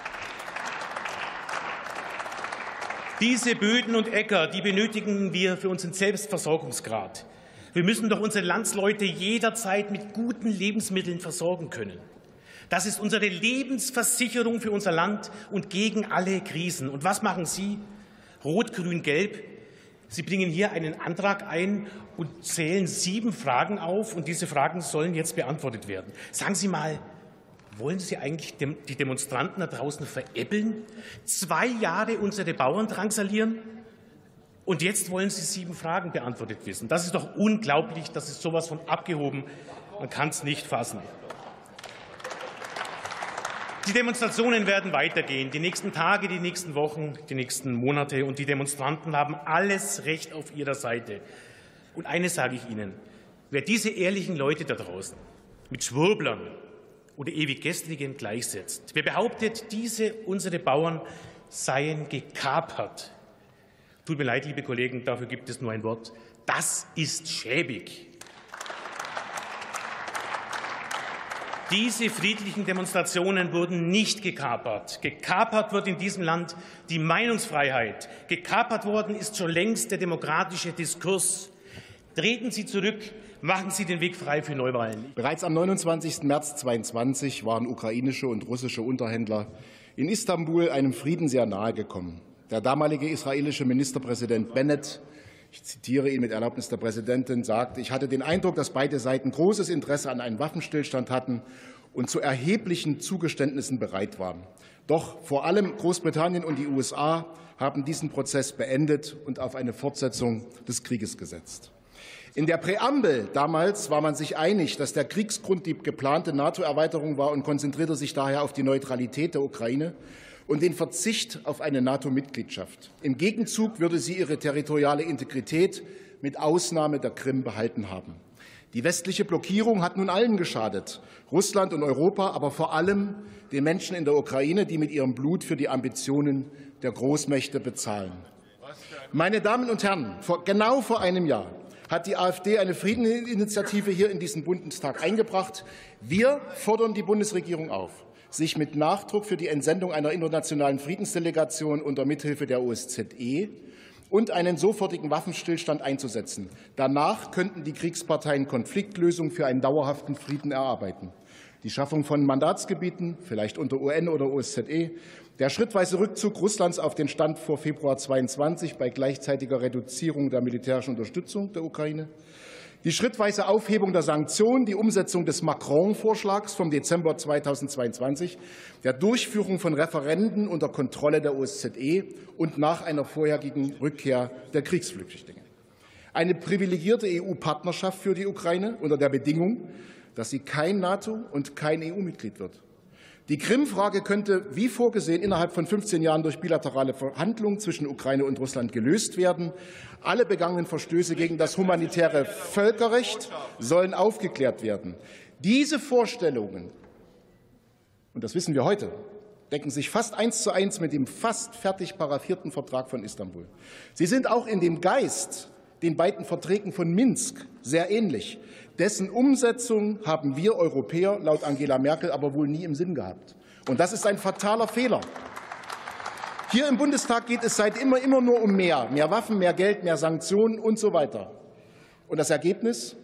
Diese Böden und Äcker, die benötigen wir für unseren Selbstversorgungsgrad. Wir müssen doch unsere Landsleute jederzeit mit guten Lebensmitteln versorgen können. Das ist unsere Lebensversicherung für unser Land und gegen alle Krisen. Und was machen Sie? Rot, Grün, Gelb. Sie bringen hier einen Antrag ein und zählen sieben Fragen auf, und diese Fragen sollen jetzt beantwortet werden. Sagen Sie mal, wollen Sie eigentlich die Demonstranten da draußen veräppeln? Zwei Jahre unsere Bauern drangsalieren? Und jetzt wollen Sie sieben Fragen beantwortet wissen. Das ist doch unglaublich, das ist sowas von abgehoben. Man kann es nicht fassen. Die Demonstrationen werden weitergehen, die nächsten Tage, die nächsten Wochen, die nächsten Monate. Und die Demonstranten haben alles Recht auf ihrer Seite. Und eines sage ich Ihnen, wer diese ehrlichen Leute da draußen mit Schwurblern oder Ewiggestrigen gleichsetzt, wer behauptet, diese, unsere Bauern, seien gekapert, tut mir leid, liebe Kollegen, dafür gibt es nur ein Wort, das ist schäbig. Diese friedlichen Demonstrationen wurden nicht gekapert. Gekapert wird in diesem Land die Meinungsfreiheit. Gekapert worden ist schon längst der demokratische Diskurs. Treten Sie zurück, machen Sie den Weg frei für Neuwahlen. Bereits am neunundzwanzigsten März zweitausendzweiundzwanzig waren ukrainische und russische Unterhändler in Istanbul einem Frieden sehr nahe gekommen. Der damalige israelische Ministerpräsident Bennett, ich zitiere ihn mit Erlaubnis der Präsidentin, sagt, ich hatte den Eindruck, dass beide Seiten großes Interesse an einem Waffenstillstand hatten und zu erheblichen Zugeständnissen bereit waren. Doch vor allem Großbritannien und die U S A haben diesen Prozess beendet und auf eine Fortsetzung des Krieges gesetzt. In der Präambel damals war man sich einig, dass der Kriegsgrund die geplante NATO-Erweiterung war und konzentrierte sich daher auf die Neutralität der Ukraine und den Verzicht auf eine NATO-Mitgliedschaft. Im Gegenzug würde sie ihre territoriale Integrität mit Ausnahme der Krim behalten haben. Die westliche Blockierung hat nun allen geschadet, Russland und Europa, aber vor allem den Menschen in der Ukraine, die mit ihrem Blut für die Ambitionen der Großmächte bezahlen. Meine Damen und Herren, vor, genau vor einem Jahr hat die AfD eine Friedensinitiative hier in diesen Bundestag eingebracht. Wir fordern die Bundesregierung auf, sich mit Nachdruck für die Entsendung einer internationalen Friedensdelegation unter Mithilfe der O S Z E und einen sofortigen Waffenstillstand einzusetzen. Danach könnten die Kriegsparteien Konfliktlösungen für einen dauerhaften Frieden erarbeiten. Die Schaffung von Mandatsgebieten, vielleicht unter U N oder O S Z E, der schrittweise Rückzug Russlands auf den Stand vor Februar zweiundzwanzig bei gleichzeitiger Reduzierung der militärischen Unterstützung der Ukraine, die schrittweise Aufhebung der Sanktionen, die Umsetzung des Macron-Vorschlags vom Dezember zweitausendzweiundzwanzig, der Durchführung von Referenden unter Kontrolle der O S Z E und nach einer vorherigen Rückkehr der Kriegsflüchtlinge. Eine privilegierte E U-Partnerschaft für die Ukraine unter der Bedingung, dass sie kein NATO- und kein E U-Mitglied wird. Die Krim-Frage könnte, wie vorgesehen, innerhalb von fünfzehn Jahren durch bilaterale Verhandlungen zwischen Ukraine und Russland gelöst werden. Alle begangenen Verstöße gegen das humanitäre Völkerrecht sollen aufgeklärt werden. Diese Vorstellungen, und das wissen wir heute, decken sich fast eins zu eins mit dem fast fertig paraphierten Vertrag von Istanbul. Sie sind auch in dem Geist den beiden Verträgen von Minsk sehr ähnlich. Dessen Umsetzung haben wir Europäer laut Angela Merkel aber wohl nie im Sinn gehabt. Und das ist ein fataler Fehler. Hier im Bundestag geht es seit immer, immer nur um mehr. Mehr Waffen, mehr Geld, mehr Sanktionen und so weiter. Und das Ergebnis?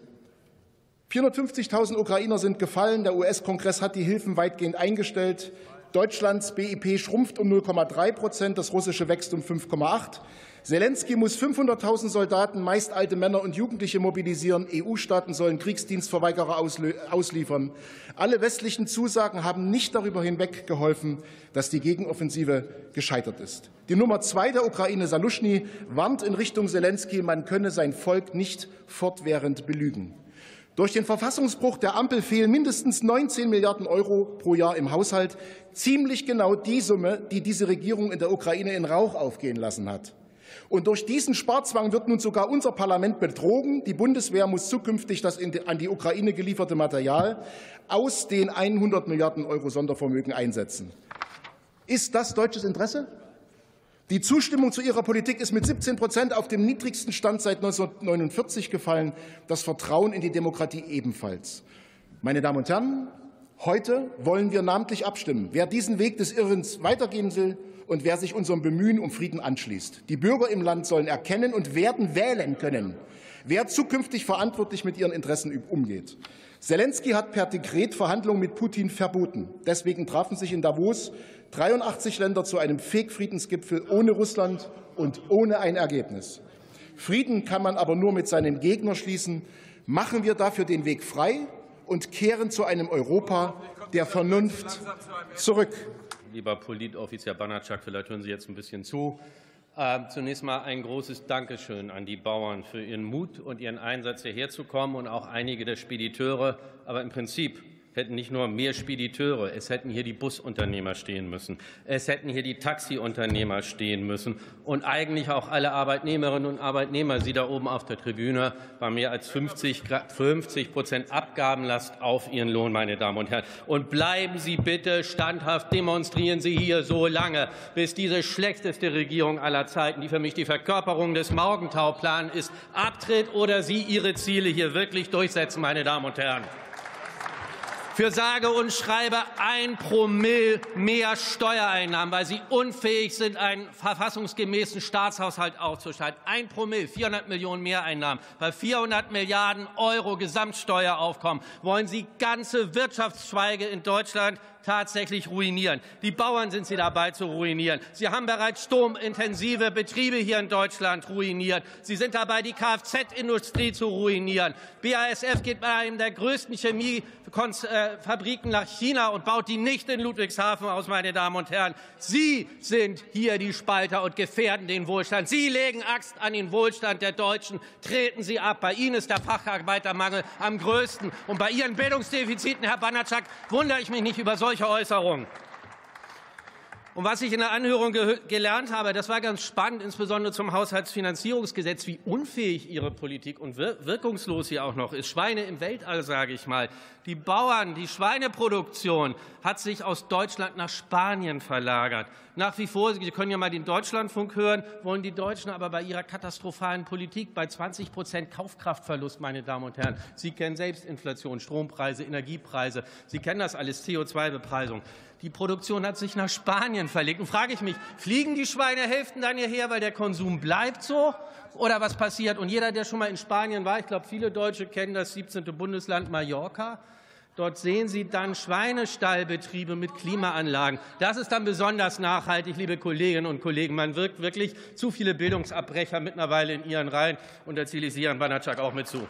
vierhundertfünfzigtausend Ukrainer sind gefallen. Der U S-Kongress hat die Hilfen weitgehend eingestellt. Deutschlands B I P schrumpft um null Komma drei Prozent, das russische wächst um fünf Komma acht. Selenskyj muss fünfhunderttausend Soldaten, meist alte Männer und Jugendliche, mobilisieren. E U-Staaten sollen Kriegsdienstverweigerer ausliefern. Alle westlichen Zusagen haben nicht darüber hinweggeholfen, dass die Gegenoffensive gescheitert ist. Die Nummer zwei der Ukraine, Saluschny, warnt in Richtung Selenskyj, man könne sein Volk nicht fortwährend belügen. Durch den Verfassungsbruch der Ampel fehlen mindestens neunzehn Milliarden Euro pro Jahr im Haushalt. Ziemlich genau die Summe, die diese Regierung in der Ukraine in Rauch aufgehen lassen hat. Und durch diesen Sparzwang wird nun sogar unser Parlament betrogen. Die Bundeswehr muss zukünftig das an die Ukraine gelieferte Material aus den hundert Milliarden Euro Sondervermögen einsetzen. Ist das deutsches Interesse? Die Zustimmung zu ihrer Politik ist mit siebzehn Prozent auf dem niedrigsten Stand seit neunzehnhundertneunundvierzig gefallen, das Vertrauen in die Demokratie ebenfalls. Meine Damen und Herren, heute wollen wir namentlich abstimmen, wer diesen Weg des Irrens weitergehen will und wer sich unserem Bemühen um Frieden anschließt. Die Bürger im Land sollen erkennen und werden wählen können, wer zukünftig verantwortlich mit ihren Interessen umgeht. Selenskyj hat per Dekret Verhandlungen mit Putin verboten. Deswegen trafen sich in Davos dreiundachtzig Länder zu einem Fake-Friedensgipfel ohne Russland und ohne ein Ergebnis. Frieden kann man aber nur mit seinem Gegner schließen. Machen wir dafür den Weg frei und kehren zu einem Europa der Vernunft zurück. Lieber Politoffizier Banatschak, vielleicht hören Sie jetzt ein bisschen zu. Äh, zunächst mal ein großes Dankeschön an die Bauern für ihren Mut und ihren Einsatz, hierher zu kommen, und auch einige der Spediteure. Aber im Prinzip hätten nicht nur mehr Spediteure, es hätten hier die Busunternehmer stehen müssen, es hätten hier die Taxiunternehmer stehen müssen und eigentlich auch alle Arbeitnehmerinnen und Arbeitnehmer. Sie da oben auf der Tribüne war mehr als fünfzig Prozent Abgabenlast auf Ihren Lohn, meine Damen und Herren. Und bleiben Sie bitte standhaft, demonstrieren Sie hier so lange, bis diese schlechteste Regierung aller Zeiten, die für mich die Verkörperung des Morgenthau-Plans ist, abtritt oder Sie Ihre Ziele hier wirklich durchsetzen, meine Damen und Herren. Für sage und schreibe ein Promille mehr Steuereinnahmen, weil Sie unfähig sind, einen verfassungsgemäßen Staatshaushalt aufzustellen. Ein Promille, vierhundert Millionen Mehreinnahmen, bei vierhundert Milliarden Euro Gesamtsteueraufkommen wollen Sie ganze Wirtschaftszweige in Deutschland tatsächlich ruinieren. Die Bauern sind Sie dabei zu ruinieren. Sie haben bereits stromintensive Betriebe hier in Deutschland ruiniert. Sie sind dabei, die Kfz-Industrie zu ruinieren. B A S F geht bei einem der größten Chemiefabriken nach China und baut die nicht in Ludwigshafen aus, meine Damen und Herren. Sie sind hier die Spalter und gefährden den Wohlstand. Sie legen Axt an den Wohlstand der Deutschen. Treten Sie ab. Bei Ihnen ist der Facharbeitermangel am größten. Und bei Ihren Bildungsdefiziten, Herr Banatschak, wundere ich mich nicht über solche Äußerungen. Und was ich in der Anhörung ge gelernt habe, das war ganz spannend, insbesondere zum Haushaltsfinanzierungsgesetz, wie unfähig Ihre Politik und wir wirkungslos sie auch noch ist. Schweine im Weltall, sage ich mal. Die Bauern, die Schweineproduktion hat sich aus Deutschland nach Spanien verlagert. Nach wie vor, Sie können ja mal den Deutschlandfunk hören, wollen die Deutschen aber bei ihrer katastrophalen Politik bei zwanzig Prozent Kaufkraftverlust, meine Damen und Herren. Sie kennen selbst Inflation, Strompreise, Energiepreise. Sie kennen das alles, C O zwei Bepreisung. Die Produktion hat sich nach Spanien verlegt. Und frage ich mich, fliegen die Schweinehälften dann hierher, weil der Konsum bleibt so? Oder was passiert? Und jeder, der schon mal in Spanien war, ich glaube, viele Deutsche kennen das siebzehnte Bundesland Mallorca. Dort sehen Sie dann Schweinestallbetriebe mit Klimaanlagen. Das ist dann besonders nachhaltig, liebe Kolleginnen und Kollegen. Man wirkt wirklich zu viele Bildungsabbrecher mittlerweile in Ihren Reihen. Und da zähle ich Sie, Herrn Banatschak, auch mit zu.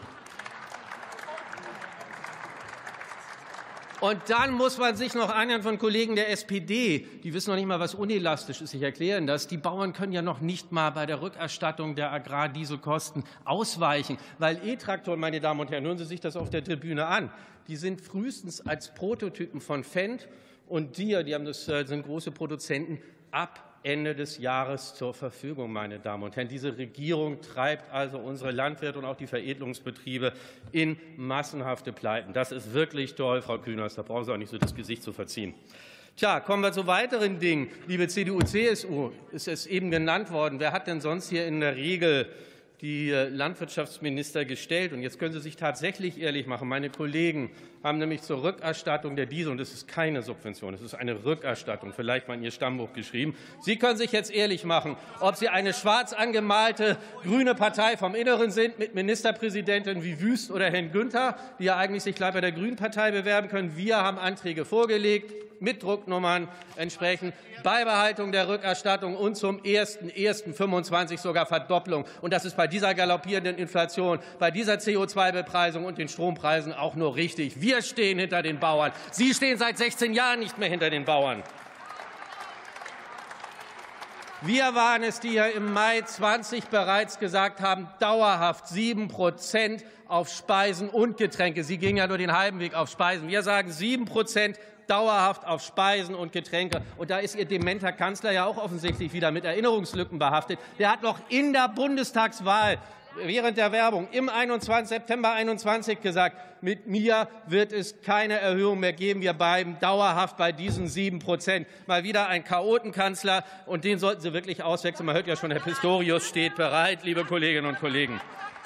Und dann muss man sich noch anhören von Kollegen der S P D, die wissen noch nicht mal, was unelastisch ist. Ich erkläre Ihnen das. Die Bauern können ja noch nicht mal bei der Rückerstattung der Agrardieselkosten ausweichen, weil E-Traktoren, meine Damen und Herren, hören Sie sich das auf der Tribüne an, die sind frühestens als Prototypen von Fendt und Deere, die haben das, sind große Produzenten, ab Ende des Jahres zur Verfügung, meine Damen und Herren. Diese Regierung treibt also unsere Landwirte und auch die Veredelungsbetriebe in massenhafte Pleiten. Das ist wirklich toll, Frau Künast. Da brauchen Sie auch nicht so das Gesicht zu verziehen. Tja, kommen wir zu weiteren Dingen. Liebe C D U, C S U, ist es eben genannt worden. Wer hat denn sonst hier in der Regel die Landwirtschaftsminister gestellt? Und jetzt können Sie sich tatsächlich ehrlich machen. Meine Kollegen haben nämlich zur Rückerstattung der Diesel, und das ist keine Subvention, das ist eine Rückerstattung, vielleicht mal in Ihr Stammbuch geschrieben. Sie können sich jetzt ehrlich machen, ob Sie eine schwarz angemalte grüne Partei vom Inneren sind, mit Ministerpräsidenten wie Wüst oder Herrn Günther, die ja eigentlich sich gleich bei der Grünen Partei bewerben können. Wir haben Anträge vorgelegt, mit Drucknummern entsprechend, Beibehaltung der Rückerstattung und zum ersten ersten fünfundzwanzig sogar Verdopplung. Und das ist bei dieser galoppierenden Inflation, bei dieser C O zwei Bepreisung und den Strompreisen auch nur richtig. Wir stehen hinter den Bauern. Sie stehen seit sechzehn Jahren nicht mehr hinter den Bauern. Wir waren es, die ja im Mai zwanzig bereits gesagt haben, dauerhaft sieben Prozent auf Speisen und Getränke. Sie gingen ja nur den halben Weg auf Speisen. Wir sagen sieben Prozent dauerhaft auf Speisen und Getränke. Und da ist Ihr dementer Kanzler ja auch offensichtlich wieder mit Erinnerungslücken behaftet. Der hat noch in der Bundestagswahl während der Werbung im September einundzwanzig gesagt, mit mir wird es keine Erhöhung mehr geben. Wir bleiben dauerhaft bei diesen sieben Prozent. Mal wieder ein Chaotenkanzler, und den sollten Sie wirklich auswechseln. Man hört ja schon, Herr Pistorius steht bereit, liebe Kolleginnen und Kollegen.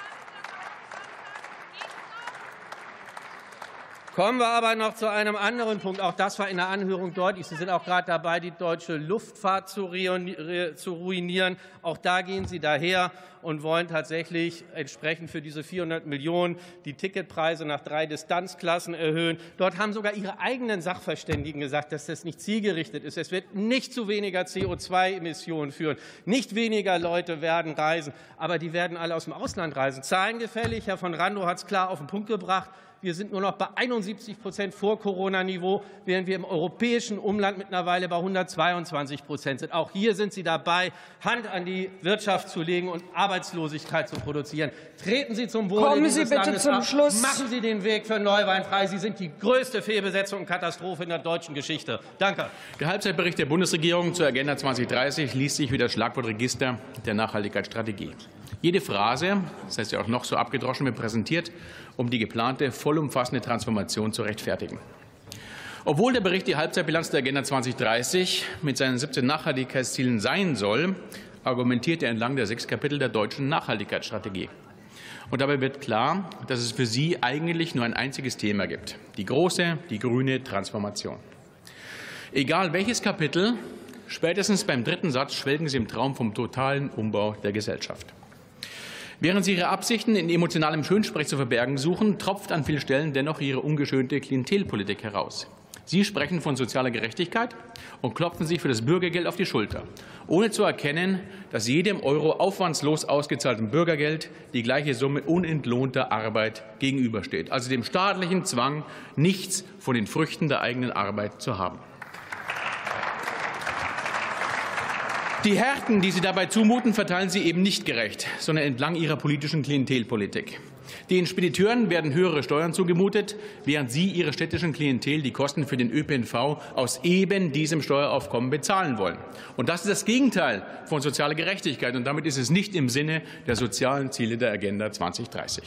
Kommen wir aber noch zu einem anderen Punkt. Auch das war in der Anhörung deutlich. Sie sind auch gerade dabei, die deutsche Luftfahrt zu ruinieren. Auch da gehen Sie daher und wollen tatsächlich entsprechend für diese vierhundert Millionen die Ticketpreise nach drei Distanzklassen erhöhen. Dort haben sogar Ihre eigenen Sachverständigen gesagt, dass das nicht zielgerichtet ist. Es wird nicht zu weniger C O zwei Emissionen führen. Nicht weniger Leute werden reisen, aber die werden alle aus dem Ausland reisen. Zahlengefällig, Herr von Randow hat es klar auf den Punkt gebracht. Wir sind nur noch bei einundsiebzig Prozent vor Corona-Niveau, während wir im europäischen Umland mittlerweile bei hundertzweiundzwanzig Prozent sind. Auch hier sind Sie dabei, Hand an die Wirtschaft zu legen und Arbeitslosigkeit zu produzieren. Treten Sie zum Wohle Kommen dieses Sie bitte Landes zum ab. Schluss. Machen Sie den Weg für Neuwahlen frei. Sie sind die größte Fehlbesetzung und Katastrophe in der deutschen Geschichte. Danke. Der Halbzeitbericht der Bundesregierung zur Agenda zweitausenddreißig liest sich wie das Schlagwortregister der Nachhaltigkeitsstrategie. Jede Phrase, das heißt ja auch noch so abgedroschen, wird präsentiert, um die geplante vollumfassende Transformation zu rechtfertigen. Obwohl der Bericht die Halbzeitbilanz der Agenda zweitausenddreißig mit seinen siebzehn Nachhaltigkeitszielen sein soll, argumentiert er entlang der sechs Kapitel der deutschen Nachhaltigkeitsstrategie. Und dabei wird klar, dass es für Sie eigentlich nur ein einziges Thema gibt: die große, die grüne Transformation. Egal welches Kapitel, spätestens beim dritten Satz schwelgen Sie im Traum vom totalen Umbau der Gesellschaft. Während Sie Ihre Absichten in emotionalem Schönsprech zu verbergen suchen, tropft an vielen Stellen dennoch Ihre ungeschönte Klientelpolitik heraus. Sie sprechen von sozialer Gerechtigkeit und klopfen sich für das Bürgergeld auf die Schulter, ohne zu erkennen, dass jedem Euro aufwandslos ausgezahltem Bürgergeld die gleiche Summe unentlohnter Arbeit gegenübersteht, also dem staatlichen Zwang, nichts von den Früchten der eigenen Arbeit zu haben. Die Härten, die Sie dabei zumuten, verteilen Sie eben nicht gerecht, sondern entlang Ihrer politischen Klientelpolitik. Den Spediteuren werden höhere Steuern zugemutet, während sie ihre städtischen Klientel die Kosten für den Ö P N V aus eben diesem Steueraufkommen bezahlen wollen. Und das ist das Gegenteil von sozialer Gerechtigkeit. Und damit ist es nicht im Sinne der sozialen Ziele der Agenda zweitausenddreißig.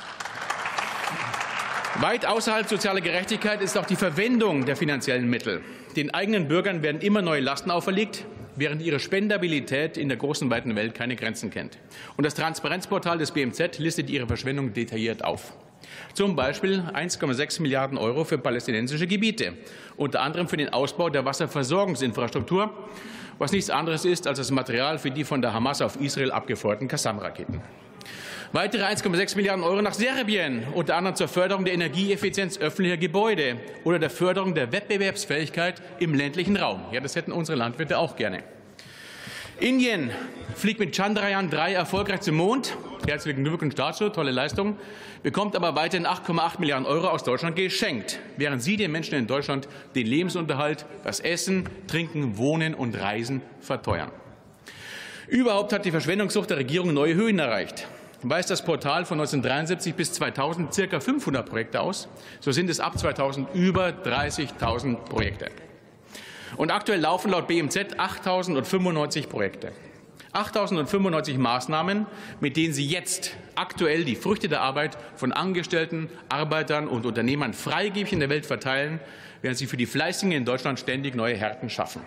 Weit außerhalb sozialer Gerechtigkeit ist auch die Verwendung der finanziellen Mittel. Den eigenen Bürgern werden immer neue Lasten auferlegt, während ihre Spendabilität in der großen, weiten Welt keine Grenzen kennt. Und das Transparenzportal des B M Z listet ihre Verschwendung detailliert auf. Zum Beispiel eins Komma sechs Milliarden Euro für palästinensische Gebiete, unter anderem für den Ausbau der Wasserversorgungsinfrastruktur, was nichts anderes ist als das Material für die von der Hamas auf Israel abgefeuerten Qassam-Raketen. Weitere eins Komma sechs Milliarden Euro nach Serbien, unter anderem zur Förderung der Energieeffizienz öffentlicher Gebäude oder der Förderung der Wettbewerbsfähigkeit im ländlichen Raum. Ja, das hätten unsere Landwirte auch gerne. Indien fliegt mit Chandrayaan drei erfolgreich zum Mond. Herzlichen Glückwunsch dazu, tolle Leistung. Bekommt aber weiterhin acht Komma acht Milliarden Euro aus Deutschland geschenkt, während Sie den Menschen in Deutschland den Lebensunterhalt, das Essen, Trinken, Wohnen und Reisen verteuern. Überhaupt hat die Verschwendungssucht der Regierung neue Höhen erreicht. Weist das Portal von neunzehnhundertdreiundsiebzig bis zweitausend circa fünfhundert Projekte aus, so sind es ab zweitausend über dreißigtausend Projekte. Und aktuell laufen laut B M Z achttausendfünfundneunzig Projekte. achttausendfünfundneunzig Maßnahmen, mit denen Sie jetzt aktuell die Früchte der Arbeit von Angestellten, Arbeitern und Unternehmern freigebig in der Welt verteilen, während Sie für die Fleißigen in Deutschland ständig neue Härten schaffen.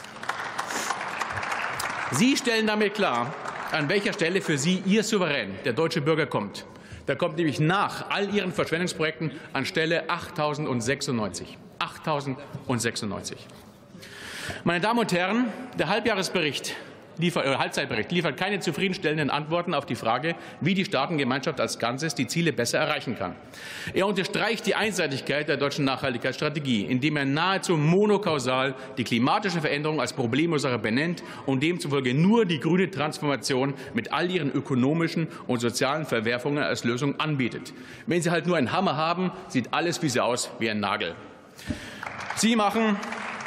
Sie stellen damit klar, an welcher Stelle für Sie Ihr Souverän, der deutsche Bürger, kommt. Da kommt nämlich nach all Ihren Verschwendungsprojekten an Stelle achttausendsechsundneunzig. achttausendsechsundneunzig. Meine Damen und Herren, der Halbjahresbericht liefert, äh, Halbzeitbericht liefert keine zufriedenstellenden Antworten auf die Frage, wie die Staatengemeinschaft als Ganzes die Ziele besser erreichen kann. Er unterstreicht die Einseitigkeit der deutschen Nachhaltigkeitsstrategie, indem er nahezu monokausal die klimatische Veränderung als Problemursache benennt und demzufolge nur die grüne Transformation mit all ihren ökonomischen und sozialen Verwerfungen als Lösung anbietet. Wenn Sie halt nur einen Hammer haben, sieht alles wie Sie aus wie ein Nagel. Sie machen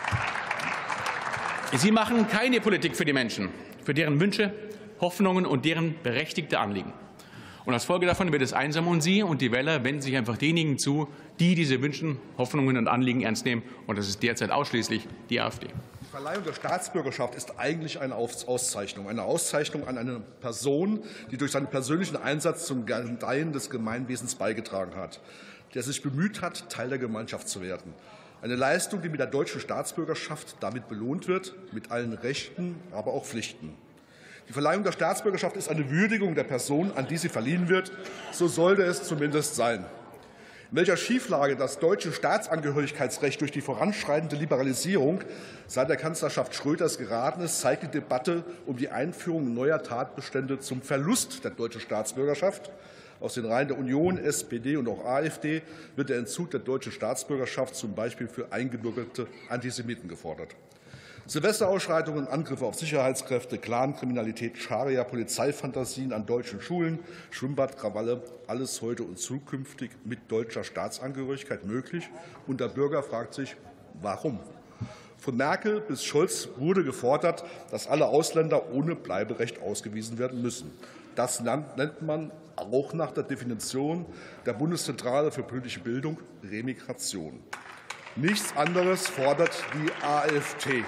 Sie machen keine Politik für die Menschen, für deren Wünsche, Hoffnungen und deren berechtigte Anliegen. Und als Folge davon wird es einsam um Sie, und die Wähler wenden sich einfach denjenigen zu, die diese Wünsche, Hoffnungen und Anliegen ernst nehmen. Und das ist derzeit ausschließlich die AfD. Die Verleihung der Staatsbürgerschaft ist eigentlich eine Auszeichnung, eine Auszeichnung an eine Person, die durch seinen persönlichen Einsatz zum Gedeihen des Gemeinwesens beigetragen hat, der sich bemüht hat, Teil der Gemeinschaft zu werden. Eine Leistung, die mit der deutschen Staatsbürgerschaft damit belohnt wird, mit allen Rechten, aber auch Pflichten. Die Verleihung der Staatsbürgerschaft ist eine Würdigung der Person, an die sie verliehen wird. So sollte es zumindest sein. In welcher Schieflage das deutsche Staatsangehörigkeitsrecht durch die voranschreitende Liberalisierung seit der Kanzlerschaft Schröders geraten ist, zeigt die Debatte um die Einführung neuer Tatbestände zum Verlust der deutschen Staatsbürgerschaft. Aus den Reihen der Union, S P D und auch AfD wird der Entzug der deutschen Staatsbürgerschaft zum Beispiel für eingebürgerte Antisemiten gefordert. Silvesterausschreitungen, Angriffe auf Sicherheitskräfte, Clankriminalität, Scharia, Polizeifantasien an deutschen Schulen, Schwimmbadkrawalle, alles heute und zukünftig mit deutscher Staatsangehörigkeit möglich. Und der Bürger fragt sich, warum? Von Merkel bis Scholz wurde gefordert, dass alle Ausländer ohne Bleiberecht ausgewiesen werden müssen. Das nennt man auch nach der Definition der Bundeszentrale für politische Bildung Remigration. Nichts anderes fordert die AfD.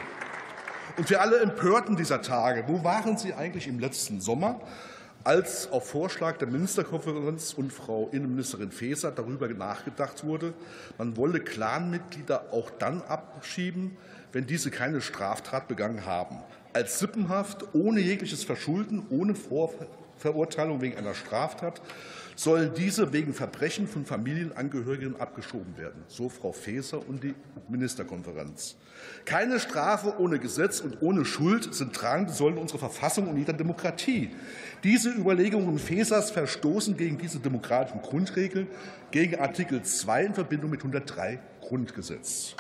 Und für alle Empörten dieser Tage, wo waren Sie eigentlich im letzten Sommer, als auf Vorschlag der Ministerkonferenz und Frau Innenministerin Faeser darüber nachgedacht wurde, man wolle Clanmitglieder auch dann abschieben, wenn diese keine Straftat begangen haben, als sippenhaft, ohne jegliches Verschulden, ohne Vorverurteilung wegen einer Straftat, sollen diese wegen Verbrechen von Familienangehörigen abgeschoben werden. So Frau Faeser und die Ministerkonferenz. Keine Strafe ohne Gesetz und ohne Schuld sind tragende Säulen unserer Verfassung und jeder Demokratie. Diese Überlegungen Faesers verstoßen gegen diese demokratischen Grundregeln, gegen Artikel zwei in Verbindung mit hundertdrei Grundgesetz.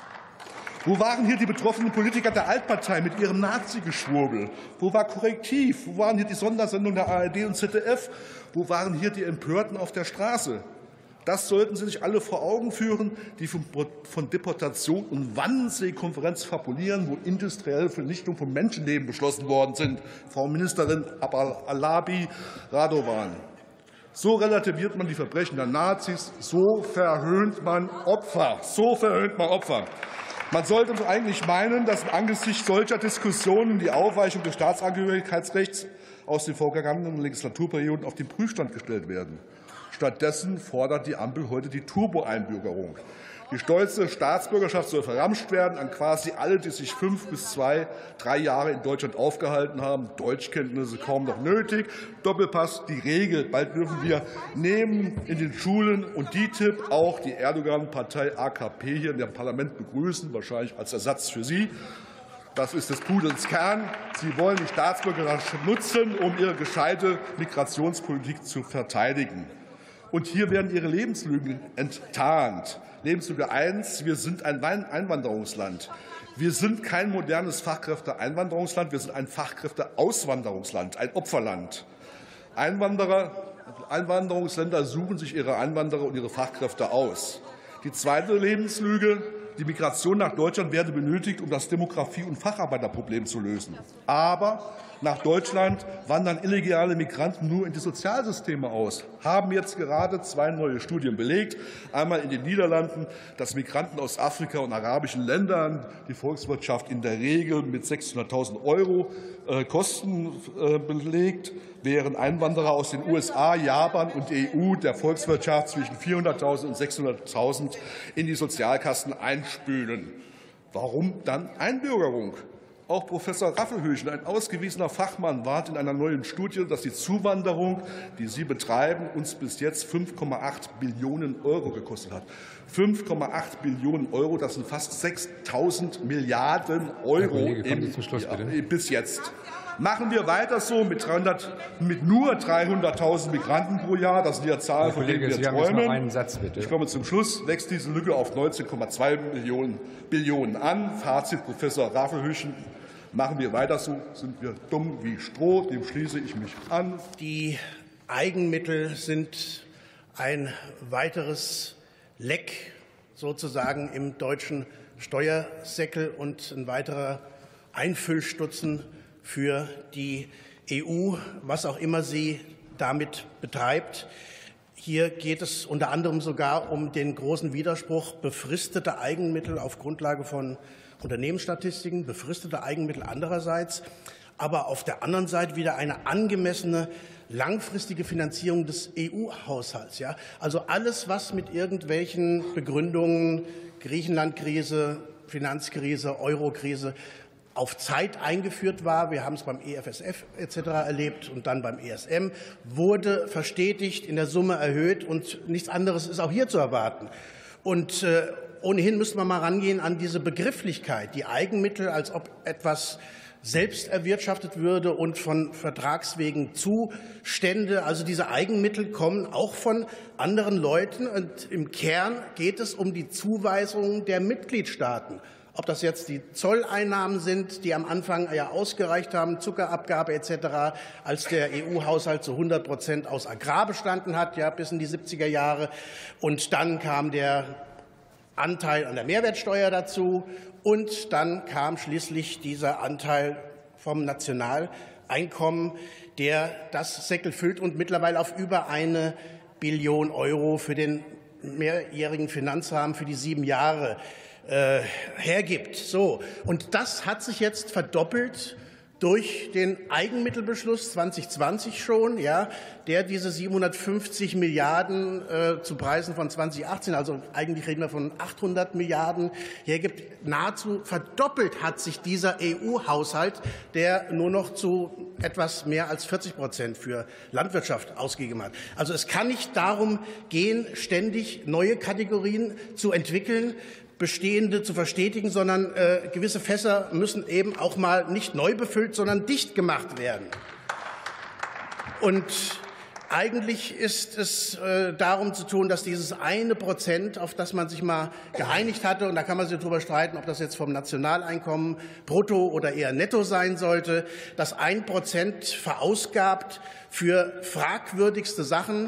Wo waren hier die betroffenen Politiker der Altpartei mit ihrem Nazi-Geschwurbel? Wo war Korrektiv? Wo waren hier die Sondersendungen der A R D und Z D F? Wo waren hier die Empörten auf der Straße? Das sollten Sie sich alle vor Augen führen, die von Deportation und Wannsee-Konferenz fabulieren, wo industrielle Vernichtung von Menschenleben beschlossen worden sind. Frau Ministerin Alabi Radovan. So relativiert man die Verbrechen der Nazis, so verhöhnt man Opfer. So verhöhnt man Opfer. Man sollte doch eigentlich meinen, dass angesichts solcher Diskussionen die Aufweichung des Staatsangehörigkeitsrechts aus den vorgegangenen Legislaturperioden auf den Prüfstand gestellt werden. Stattdessen fordert die Ampel heute die Turbo-Einbürgerung. Die stolze Staatsbürgerschaft soll verramscht werden an quasi alle, die sich fünf bis zwei, drei Jahre in Deutschland aufgehalten haben. Deutschkenntnisse kaum noch nötig. Doppelpass die Regel. Bald dürfen wir neben in den Schulen und D I T I B auch die Erdogan-Partei A K P hier in dem Parlament begrüßen, wahrscheinlich als Ersatz für Sie. Das ist des Pudels Kern. Sie wollen die Staatsbürgerschaft nutzen, um ihre gescheite Migrationspolitik zu verteidigen. Und hier werden Ihre Lebenslügen enttarnt. Lebenslüge eins, wir sind ein Einwanderungsland. Wir sind kein modernes Fachkräfteeinwanderungsland, wir sind ein Fachkräfteauswanderungsland, ein Opferland. Einwanderer, Einwanderungsländer suchen sich ihre Einwanderer und ihre Fachkräfte aus. Die zweite Lebenslüge, die Migration nach Deutschland werde benötigt, um das Demografie- und Facharbeiterproblem zu lösen. Aber nach Deutschland wandern illegale Migranten nur in die Sozialsysteme aus. Haben jetzt gerade zwei neue Studien belegt. Einmal in den Niederlanden, dass Migranten aus Afrika und arabischen Ländern die Volkswirtschaft in der Regel mit sechshunderttausend Euro Kosten belegt, während Einwanderer aus den U S A, Japan und der E U der Volkswirtschaft zwischen vierhunderttausend und sechshunderttausend in die Sozialkassen einspülen. Warum dann Einbürgerung? Auch Professor Raffelhüschen, ein ausgewiesener Fachmann, warnt in einer neuen Studie, dass die Zuwanderung, die Sie betreiben, uns bis jetzt fünf Komma acht Billionen Euro gekostet hat. fünf Komma acht Billionen Euro, das sind fast sechstausend Milliarden Euro Kollege, im, zum Schluss, bitte. ja, bis jetzt. Machen wir weiter so mit, dreihundert, mit nur dreihunderttausend Migranten pro Jahr, das sind ja Zahlen, von denen wir Sie haben jetzt träumen. noch einen Satz, bitte. Ich komme zum Schluss, wächst diese Lücke auf neunzehn Komma zwei Billionen an. Fazit Professor Raffelhüschen. Machen wir weiter so, sind wir dumm wie Stroh, dem schließe ich mich an. Die Eigenmittel sind ein weiteres Leck sozusagen im deutschen Steuersäckel und ein weiterer Einfüllstutzen für die E U, was auch immer sie damit betreibt. Hier geht es unter anderem sogar um den großen Widerspruch befristete Eigenmittel auf Grundlage von Unternehmensstatistiken, befristete Eigenmittel andererseits, aber auf der anderen Seite wieder eine angemessene langfristige Finanzierung des E U-Haushalts. Ja? Also alles, was mit irgendwelchen Begründungen, Griechenland-Krise, Finanzkrise, Euro-Krise, auf Zeit eingeführt war, wir haben es beim E F S F et cetera erlebt und dann beim E S M, wurde verstetigt, in der Summe erhöht, und nichts anderes ist auch hier zu erwarten. Und äh, ohnehin müsste man mal rangehen an diese Begrifflichkeit, die Eigenmittel, als ob etwas selbst erwirtschaftet würde und von Vertragswegen Zustände. Also diese Eigenmittel kommen auch von anderen Leuten, und im Kern geht es um die Zuweisungen der Mitgliedstaaten. Ob das jetzt die Zolleinnahmen sind, die am Anfang ja ausgereicht haben, Zuckerabgabe et cetera, als der E U-Haushalt zu hundert Prozent aus Agrar bestanden hat, ja, bis in die siebziger Jahre. Und dann kam der Anteil an der Mehrwertsteuer dazu, und dann kam schließlich dieser Anteil vom Nationaleinkommen, der das Säckel füllt und mittlerweile auf über eine Billion Euro für den mehrjährigen Finanzrahmen für die sieben Jahre äh, hergibt. So. Und das hat sich jetzt verdoppelt durch den Eigenmittelbeschluss zweitausendzwanzig schon, ja, der diese siebenhundertfünfzig Milliarden äh, zu Preisen von zweitausendachtzehn, also eigentlich reden wir von achthundert Milliarden, hergibt. Nahezu verdoppelt hat sich dieser E U-Haushalt, der nur noch zu etwas mehr als vierzig Prozent für Landwirtschaft ausgegeben hat. Also es kann nicht darum gehen, ständig neue Kategorien zu entwickeln, bestehende zu verstetigen, sondern äh, gewisse Fässer müssen eben auch mal nicht neu befüllt, sondern dicht gemacht werden. Und eigentlich ist es äh, darum zu tun, dass dieses eine Prozent, auf das man sich mal geeinigt hatte, und da kann man sich darüber streiten, ob das jetzt vom Nationaleinkommen brutto oder eher netto sein sollte, das ein Prozent verausgabt für fragwürdigste Sachen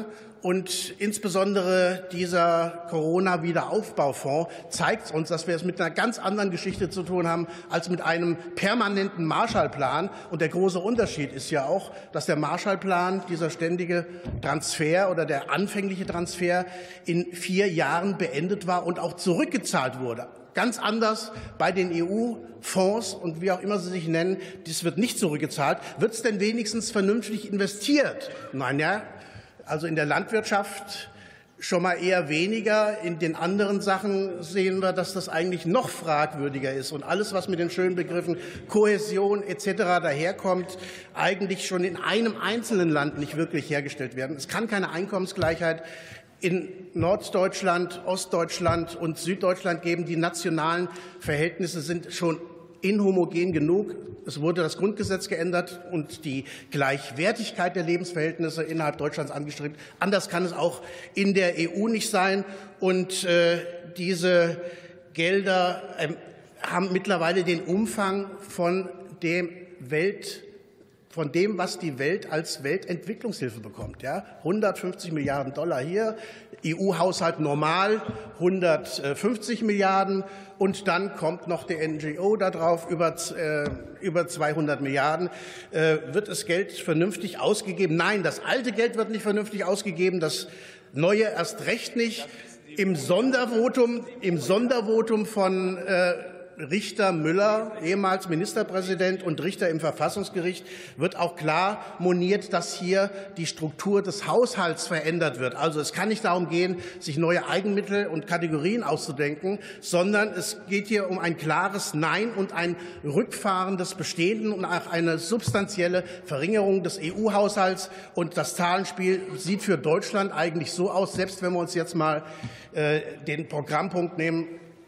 Und insbesondere dieser Corona-Wiederaufbaufonds zeigt uns, dass wir es mit einer ganz anderen Geschichte zu tun haben als mit einem permanenten Marshallplan. Und der große Unterschied ist ja auch, dass der Marshallplan, dieser ständige Transfer oder der anfängliche Transfer, in vier Jahren beendet war und auch zurückgezahlt wurde. Ganz anders bei den E U-Fonds und wie auch immer sie sich nennen. Dies wird nicht zurückgezahlt. Wird es denn wenigstens vernünftig investiert? Nein, ja. Also in der Landwirtschaft schon mal eher weniger. In den anderen Sachen sehen wir, dass das eigentlich noch fragwürdiger ist. Und alles, was mit den schönen Begriffen Kohäsion et cetera daherkommt, eigentlich schon in einem einzelnen Land nicht wirklich hergestellt werden. Es kann keine Einkommensgleichheit in Norddeutschland, Ostdeutschland und Süddeutschland geben. Die nationalen Verhältnisse sind schon inhomogen genug. Es wurde das Grundgesetz geändert und die Gleichwertigkeit der Lebensverhältnisse innerhalb Deutschlands angestrebt. Anders kann es auch in der E U nicht sein. Und äh, diese Gelder äh, haben mittlerweile den Umfang von dem Welt von dem, was die Welt als Weltentwicklungshilfe bekommt. Ja? hundertfünfzig Milliarden Dollar hier, E U-Haushalt normal hundertfünfzig Milliarden und dann kommt noch der N G O da drauf, über, äh, über zweihundert Milliarden. Äh, wird das Geld vernünftig ausgegeben? Nein, das alte Geld wird nicht vernünftig ausgegeben, das neue erst recht nicht. Im Sondervotum, im Sondervotum von äh, Richter Müller, ehemals Ministerpräsident und Richter im Verfassungsgericht, wird auch klar moniert, dass hier die Struktur des Haushalts verändert wird. Also es kann nicht darum gehen, sich neue Eigenmittel und Kategorien auszudenken, sondern es geht hier um ein klares Nein und ein Rückfahren des Bestehenden und auch eine substanzielle Verringerung des E U-Haushalts. Und das Zahlenspiel sieht für Deutschland eigentlich so aus, selbst wenn wir uns jetzt mal äh, den Programmpunkt nehmen,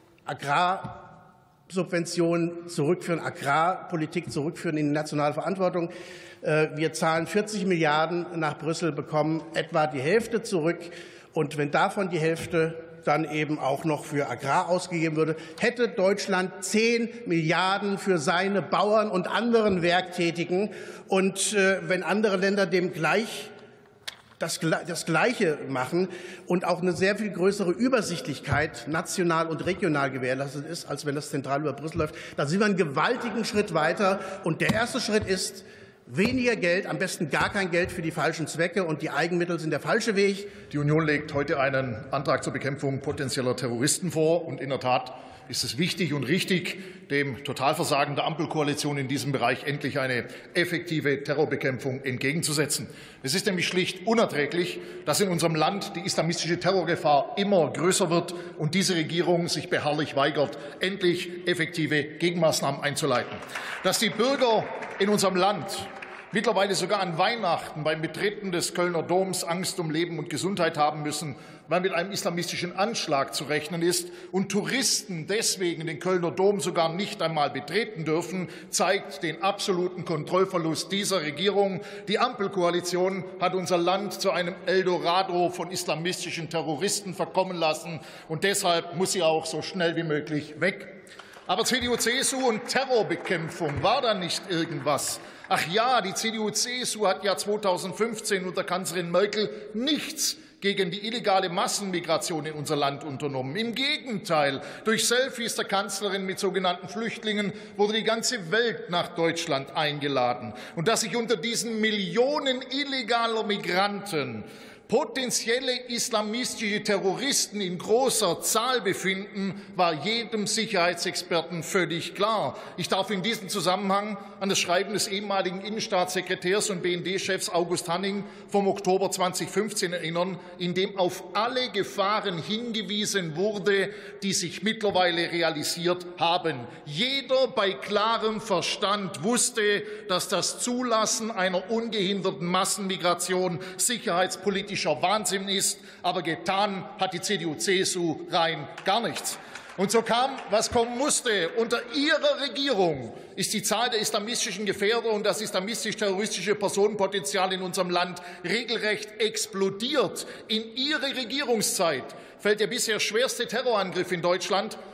Agrar Subventionen zurückführen, Agrarpolitik zurückführen in die nationale Verantwortung. Wir zahlen vierzig Milliarden nach Brüssel, bekommen etwa die Hälfte zurück. Und wenn davon die Hälfte dann eben auch noch für Agrar ausgegeben würde, hätte Deutschland zehn Milliarden für seine Bauern und anderen Werktätigen. Und wenn andere Länder dem gleich Das, das Gleiche machen und auch eine sehr viel größere Übersichtlichkeit national und regional gewährleistet ist, als wenn das zentral über Brüssel läuft. Da sind wir einen gewaltigen Schritt weiter. Und der erste Schritt ist weniger Geld, am besten gar kein Geld für die falschen Zwecke. Und die Eigenmittel sind der falsche Weg. Die Union legt heute einen Antrag zur Bekämpfung potenzieller Terroristen vor. Und in der Tat ist es wichtig und richtig, dem Totalversagen der Ampelkoalition in diesem Bereich endlich eine effektive Terrorbekämpfung entgegenzusetzen. Es ist nämlich schlicht unerträglich, dass in unserem Land die islamistische Terrorgefahr immer größer wird und diese Regierung sich beharrlich weigert, endlich effektive Gegenmaßnahmen einzuleiten. Dass die Bürger in unserem Land mittlerweile sogar an Weihnachten beim Betreten des Kölner Doms Angst um Leben und Gesundheit haben müssen, weil mit einem islamistischen Anschlag zu rechnen ist und Touristen deswegen den Kölner Dom sogar nicht einmal betreten dürfen, zeigt den absoluten Kontrollverlust dieser Regierung. Die Ampelkoalition hat unser Land zu einem Eldorado von islamistischen Terroristen verkommen lassen, und deshalb muss sie auch so schnell wie möglich weg. Aber C D U C S U und Terrorbekämpfung, war da nicht irgendwas? Ach ja, die C D U C S U hat ja zweitausendfünfzehn unter Kanzlerin Merkel nichts gegen die illegale Massenmigration in unser Land unternommen. Im Gegenteil, durch Selfies der Kanzlerin mit sogenannten Flüchtlingen wurde die ganze Welt nach Deutschland eingeladen. Und dass sich unter diesen Millionen illegaler Migranten potenzielle islamistische Terroristen in großer Zahl befinden, war jedem Sicherheitsexperten völlig klar. Ich darf in diesem Zusammenhang an das Schreiben des ehemaligen Innenstaatssekretärs und B N D-Chefs August Hanning vom Oktober zweitausendfünfzehn erinnern, in dem auf alle Gefahren hingewiesen wurde, die sich mittlerweile realisiert haben. Jeder bei klarem Verstand wusste, dass das Zulassen einer ungehinderten Massenmigration sicherheitspolitisch Wahnsinn ist, aber getan hat die C D U C S U rein gar nichts. Und so kam, was kommen musste. Unter Ihrer Regierung ist die Zahl der islamistischen Gefährder und das islamistisch-terroristische Personenpotenzial in unserem Land regelrecht explodiert. In Ihre Regierungszeit fällt der bisher schwerste Terrorangriff in Deutschland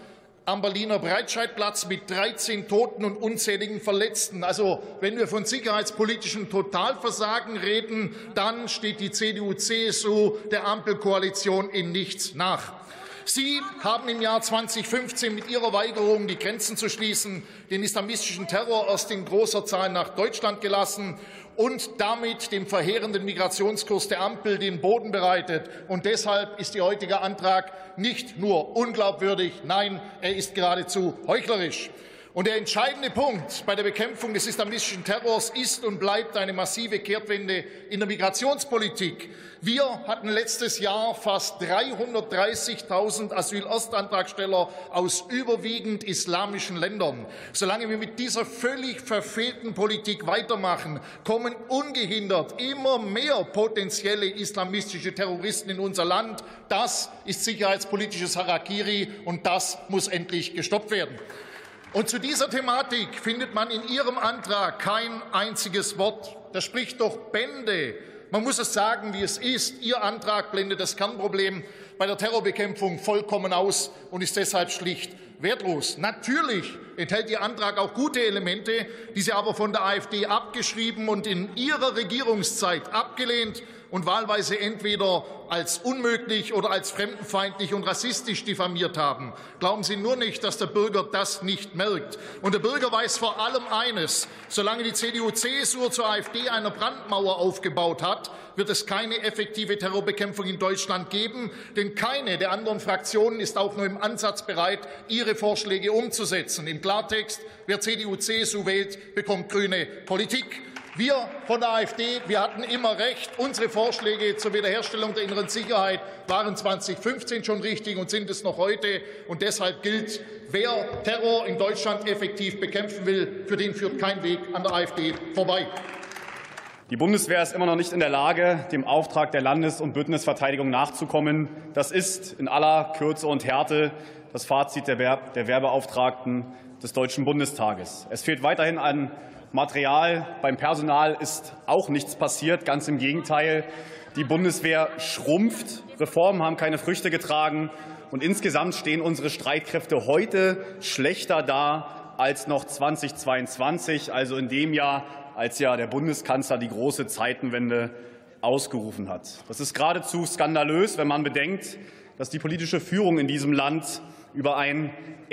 am Berliner Breitscheidplatz mit dreizehn Toten und unzähligen Verletzten. Also, wenn wir von sicherheitspolitischem Totalversagen reden, dann steht die C D U C S U der Ampelkoalition in nichts nach. Sie haben im Jahr zweitausendfünfzehn mit Ihrer Weigerung, die Grenzen zu schließen, den islamistischen Terror erst in großer Zahl nach Deutschland gelassen und damit dem verheerenden Migrationskurs der Ampel den Boden bereitet. Und deshalb ist Ihr heutiger Antrag nicht nur unglaubwürdig, nein, er ist geradezu heuchlerisch. Und der entscheidende Punkt bei der Bekämpfung des islamistischen Terrors ist und bleibt eine massive Kehrtwende in der Migrationspolitik. Wir hatten letztes Jahr fast dreihundertdreißigtausend Asylerstantragsteller aus überwiegend islamischen Ländern. Solange wir mit dieser völlig verfehlten Politik weitermachen, kommen ungehindert immer mehr potenzielle islamistische Terroristen in unser Land. Das ist sicherheitspolitisches Harakiri, und das muss endlich gestoppt werden. Und zu dieser Thematik findet man in Ihrem Antrag kein einziges Wort. Das spricht doch Bände. Man muss es sagen, wie es ist. Ihr Antrag blendet das Kernproblem bei der Terrorbekämpfung vollkommen aus und ist deshalb schlicht wertlos. Natürlich enthält Ihr Antrag auch gute Elemente, die Sie aber von der AfD abgeschrieben und in Ihrer Regierungszeit abgelehnt und wahlweise entweder als unmöglich oder als fremdenfeindlich und rassistisch diffamiert haben. Glauben Sie nur nicht, dass der Bürger das nicht merkt. Und der Bürger weiß vor allem eines: Solange die C D U C S U zur AfD eine Brandmauer aufgebaut hat, wird es keine effektive Terrorbekämpfung in Deutschland geben. Denn keine der anderen Fraktionen ist auch nur im Ansatz bereit, ihre Vorschläge umzusetzen. Im Klartext: Wer C D U C S U wählt, bekommt grüne Politik. Wir von der AfD, wir hatten immer recht. Unsere Vorschläge zur Wiederherstellung der inneren Sicherheit waren zweitausendfünfzehn schon richtig und sind es noch heute. Und deshalb gilt: Wer Terror in Deutschland effektiv bekämpfen will, für den führt kein Weg an der AfD vorbei. Die Bundeswehr ist immer noch nicht in der Lage, dem Auftrag der Landes- und Bündnisverteidigung nachzukommen. Das ist in aller Kürze und Härte das Fazit der Wehrbeauftragten des Deutschen Bundestages. Es fehlt weiterhin an Material. Beim Personal ist auch nichts passiert. Ganz im Gegenteil. Die Bundeswehr schrumpft. Reformen haben keine Früchte getragen. Und insgesamt stehen unsere Streitkräfte heute schlechter da als noch zweitausendzweiundzwanzig, also in dem Jahr, als ja der Bundeskanzler die große Zeitenwende ausgerufen hat. Das ist geradezu skandalös, wenn man bedenkt, dass die politische Führung in diesem Land über ein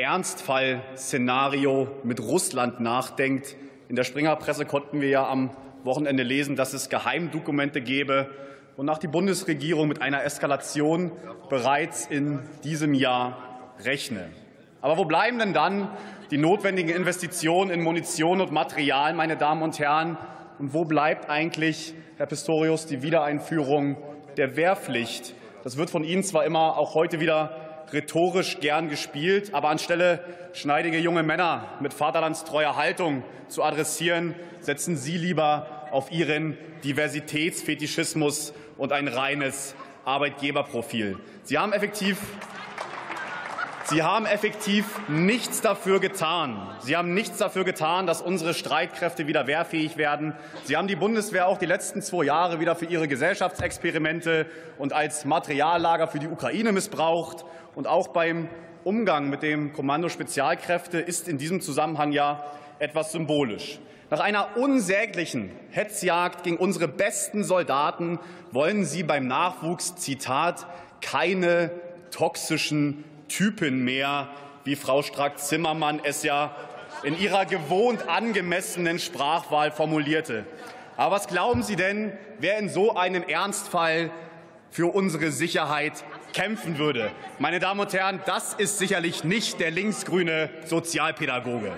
Ernstfall-Szenario mit Russland nachdenkt. In der Springerpresse konnten wir ja am Wochenende lesen, dass es Geheimdokumente gäbe, wonach die Bundesregierung mit einer Eskalation bereits in diesem Jahr rechne. Aber wo bleiben denn dann die notwendigen Investitionen in Munition und Material, meine Damen und Herren? Und wo bleibt eigentlich, Herr Pistorius, die Wiedereinführung der Wehrpflicht? Das wird von Ihnen zwar immer auch heute wieder rhetorisch gern gespielt, aber anstelle schneidige junge Männer mit vaterlandstreuer Haltung zu adressieren, setzen Sie lieber auf Ihren Diversitätsfetischismus und ein reines Arbeitgeberprofil. Sie haben effektiv Sie haben effektiv nichts dafür getan. Sie haben nichts dafür getan, dass unsere Streitkräfte wieder wehrfähig werden. Sie haben die Bundeswehr auch die letzten zwei Jahre wieder für ihre Gesellschaftsexperimente und als Materiallager für die Ukraine missbraucht. Und auch beim Umgang mit dem Kommando Spezialkräfte ist in diesem Zusammenhang ja etwas symbolisch. Nach einer unsäglichen Hetzjagd gegen unsere besten Soldaten wollen Sie beim Nachwuchs, Zitat, keine toxischen Typen mehr, wie Frau Strack-Zimmermann es ja in ihrer gewohnt angemessenen Sprachwahl formulierte. Aber was glauben Sie denn, wer in so einem Ernstfall für unsere Sicherheit kämpfen würde? Meine Damen und Herren, das ist sicherlich nicht der linksgrüne Sozialpädagoge.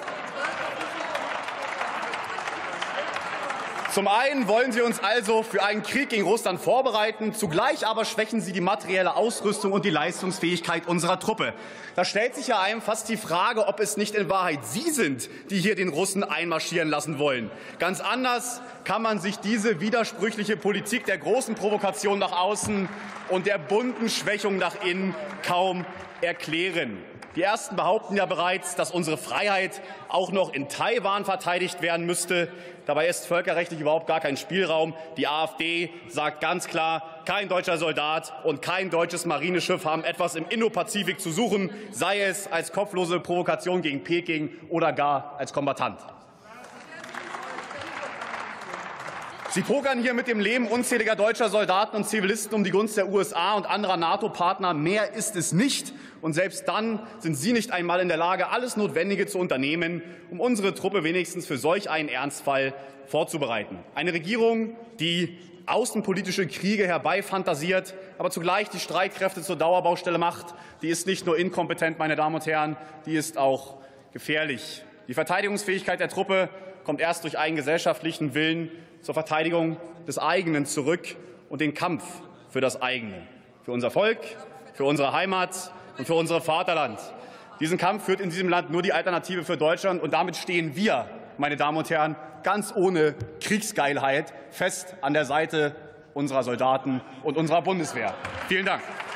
Zum einen wollen Sie uns also für einen Krieg gegen Russland vorbereiten, zugleich aber schwächen Sie die materielle Ausrüstung und die Leistungsfähigkeit unserer Truppe. Da stellt sich ja einem fast die Frage, ob es nicht in Wahrheit Sie sind, die hier den Russen einmarschieren lassen wollen. Ganz anders kann man sich diese widersprüchliche Politik der großen Provokation nach außen und der bunten Schwächung nach innen kaum erklären. Die Ersten behaupten ja bereits, dass unsere Freiheit auch noch in Taiwan verteidigt werden müsste. Dabei ist völkerrechtlich überhaupt gar kein Spielraum. Die AfD sagt ganz klar, kein deutscher Soldat und kein deutsches Marineschiff haben etwas im Indopazifik zu suchen, sei es als kopflose Provokation gegen Peking oder gar als Kombattant. Sie pokern hier mit dem Leben unzähliger deutscher Soldaten und Zivilisten um die Gunst der U S A und anderer NATO-Partner. Mehr ist es nicht. Und selbst dann sind Sie nicht einmal in der Lage, alles Notwendige zu unternehmen, um unsere Truppe wenigstens für solch einen Ernstfall vorzubereiten. Eine Regierung, die außenpolitische Kriege herbeifantasiert, aber zugleich die Streitkräfte zur Dauerbaustelle macht, die ist nicht nur inkompetent, meine Damen und Herren, die ist auch gefährlich. Die Verteidigungsfähigkeit der Truppe kommt erst durch einen gesellschaftlichen Willen zur Verteidigung des eigenen zurück und den Kampf für das eigene, für unser Volk, für unsere Heimat und für unser Vaterland. Diesen Kampf führt in diesem Land nur die Alternative für Deutschland, und damit stehen wir, meine Damen und Herren, ganz ohne Kriegsgeilheit fest an der Seite unserer Soldaten und unserer Bundeswehr. Vielen Dank.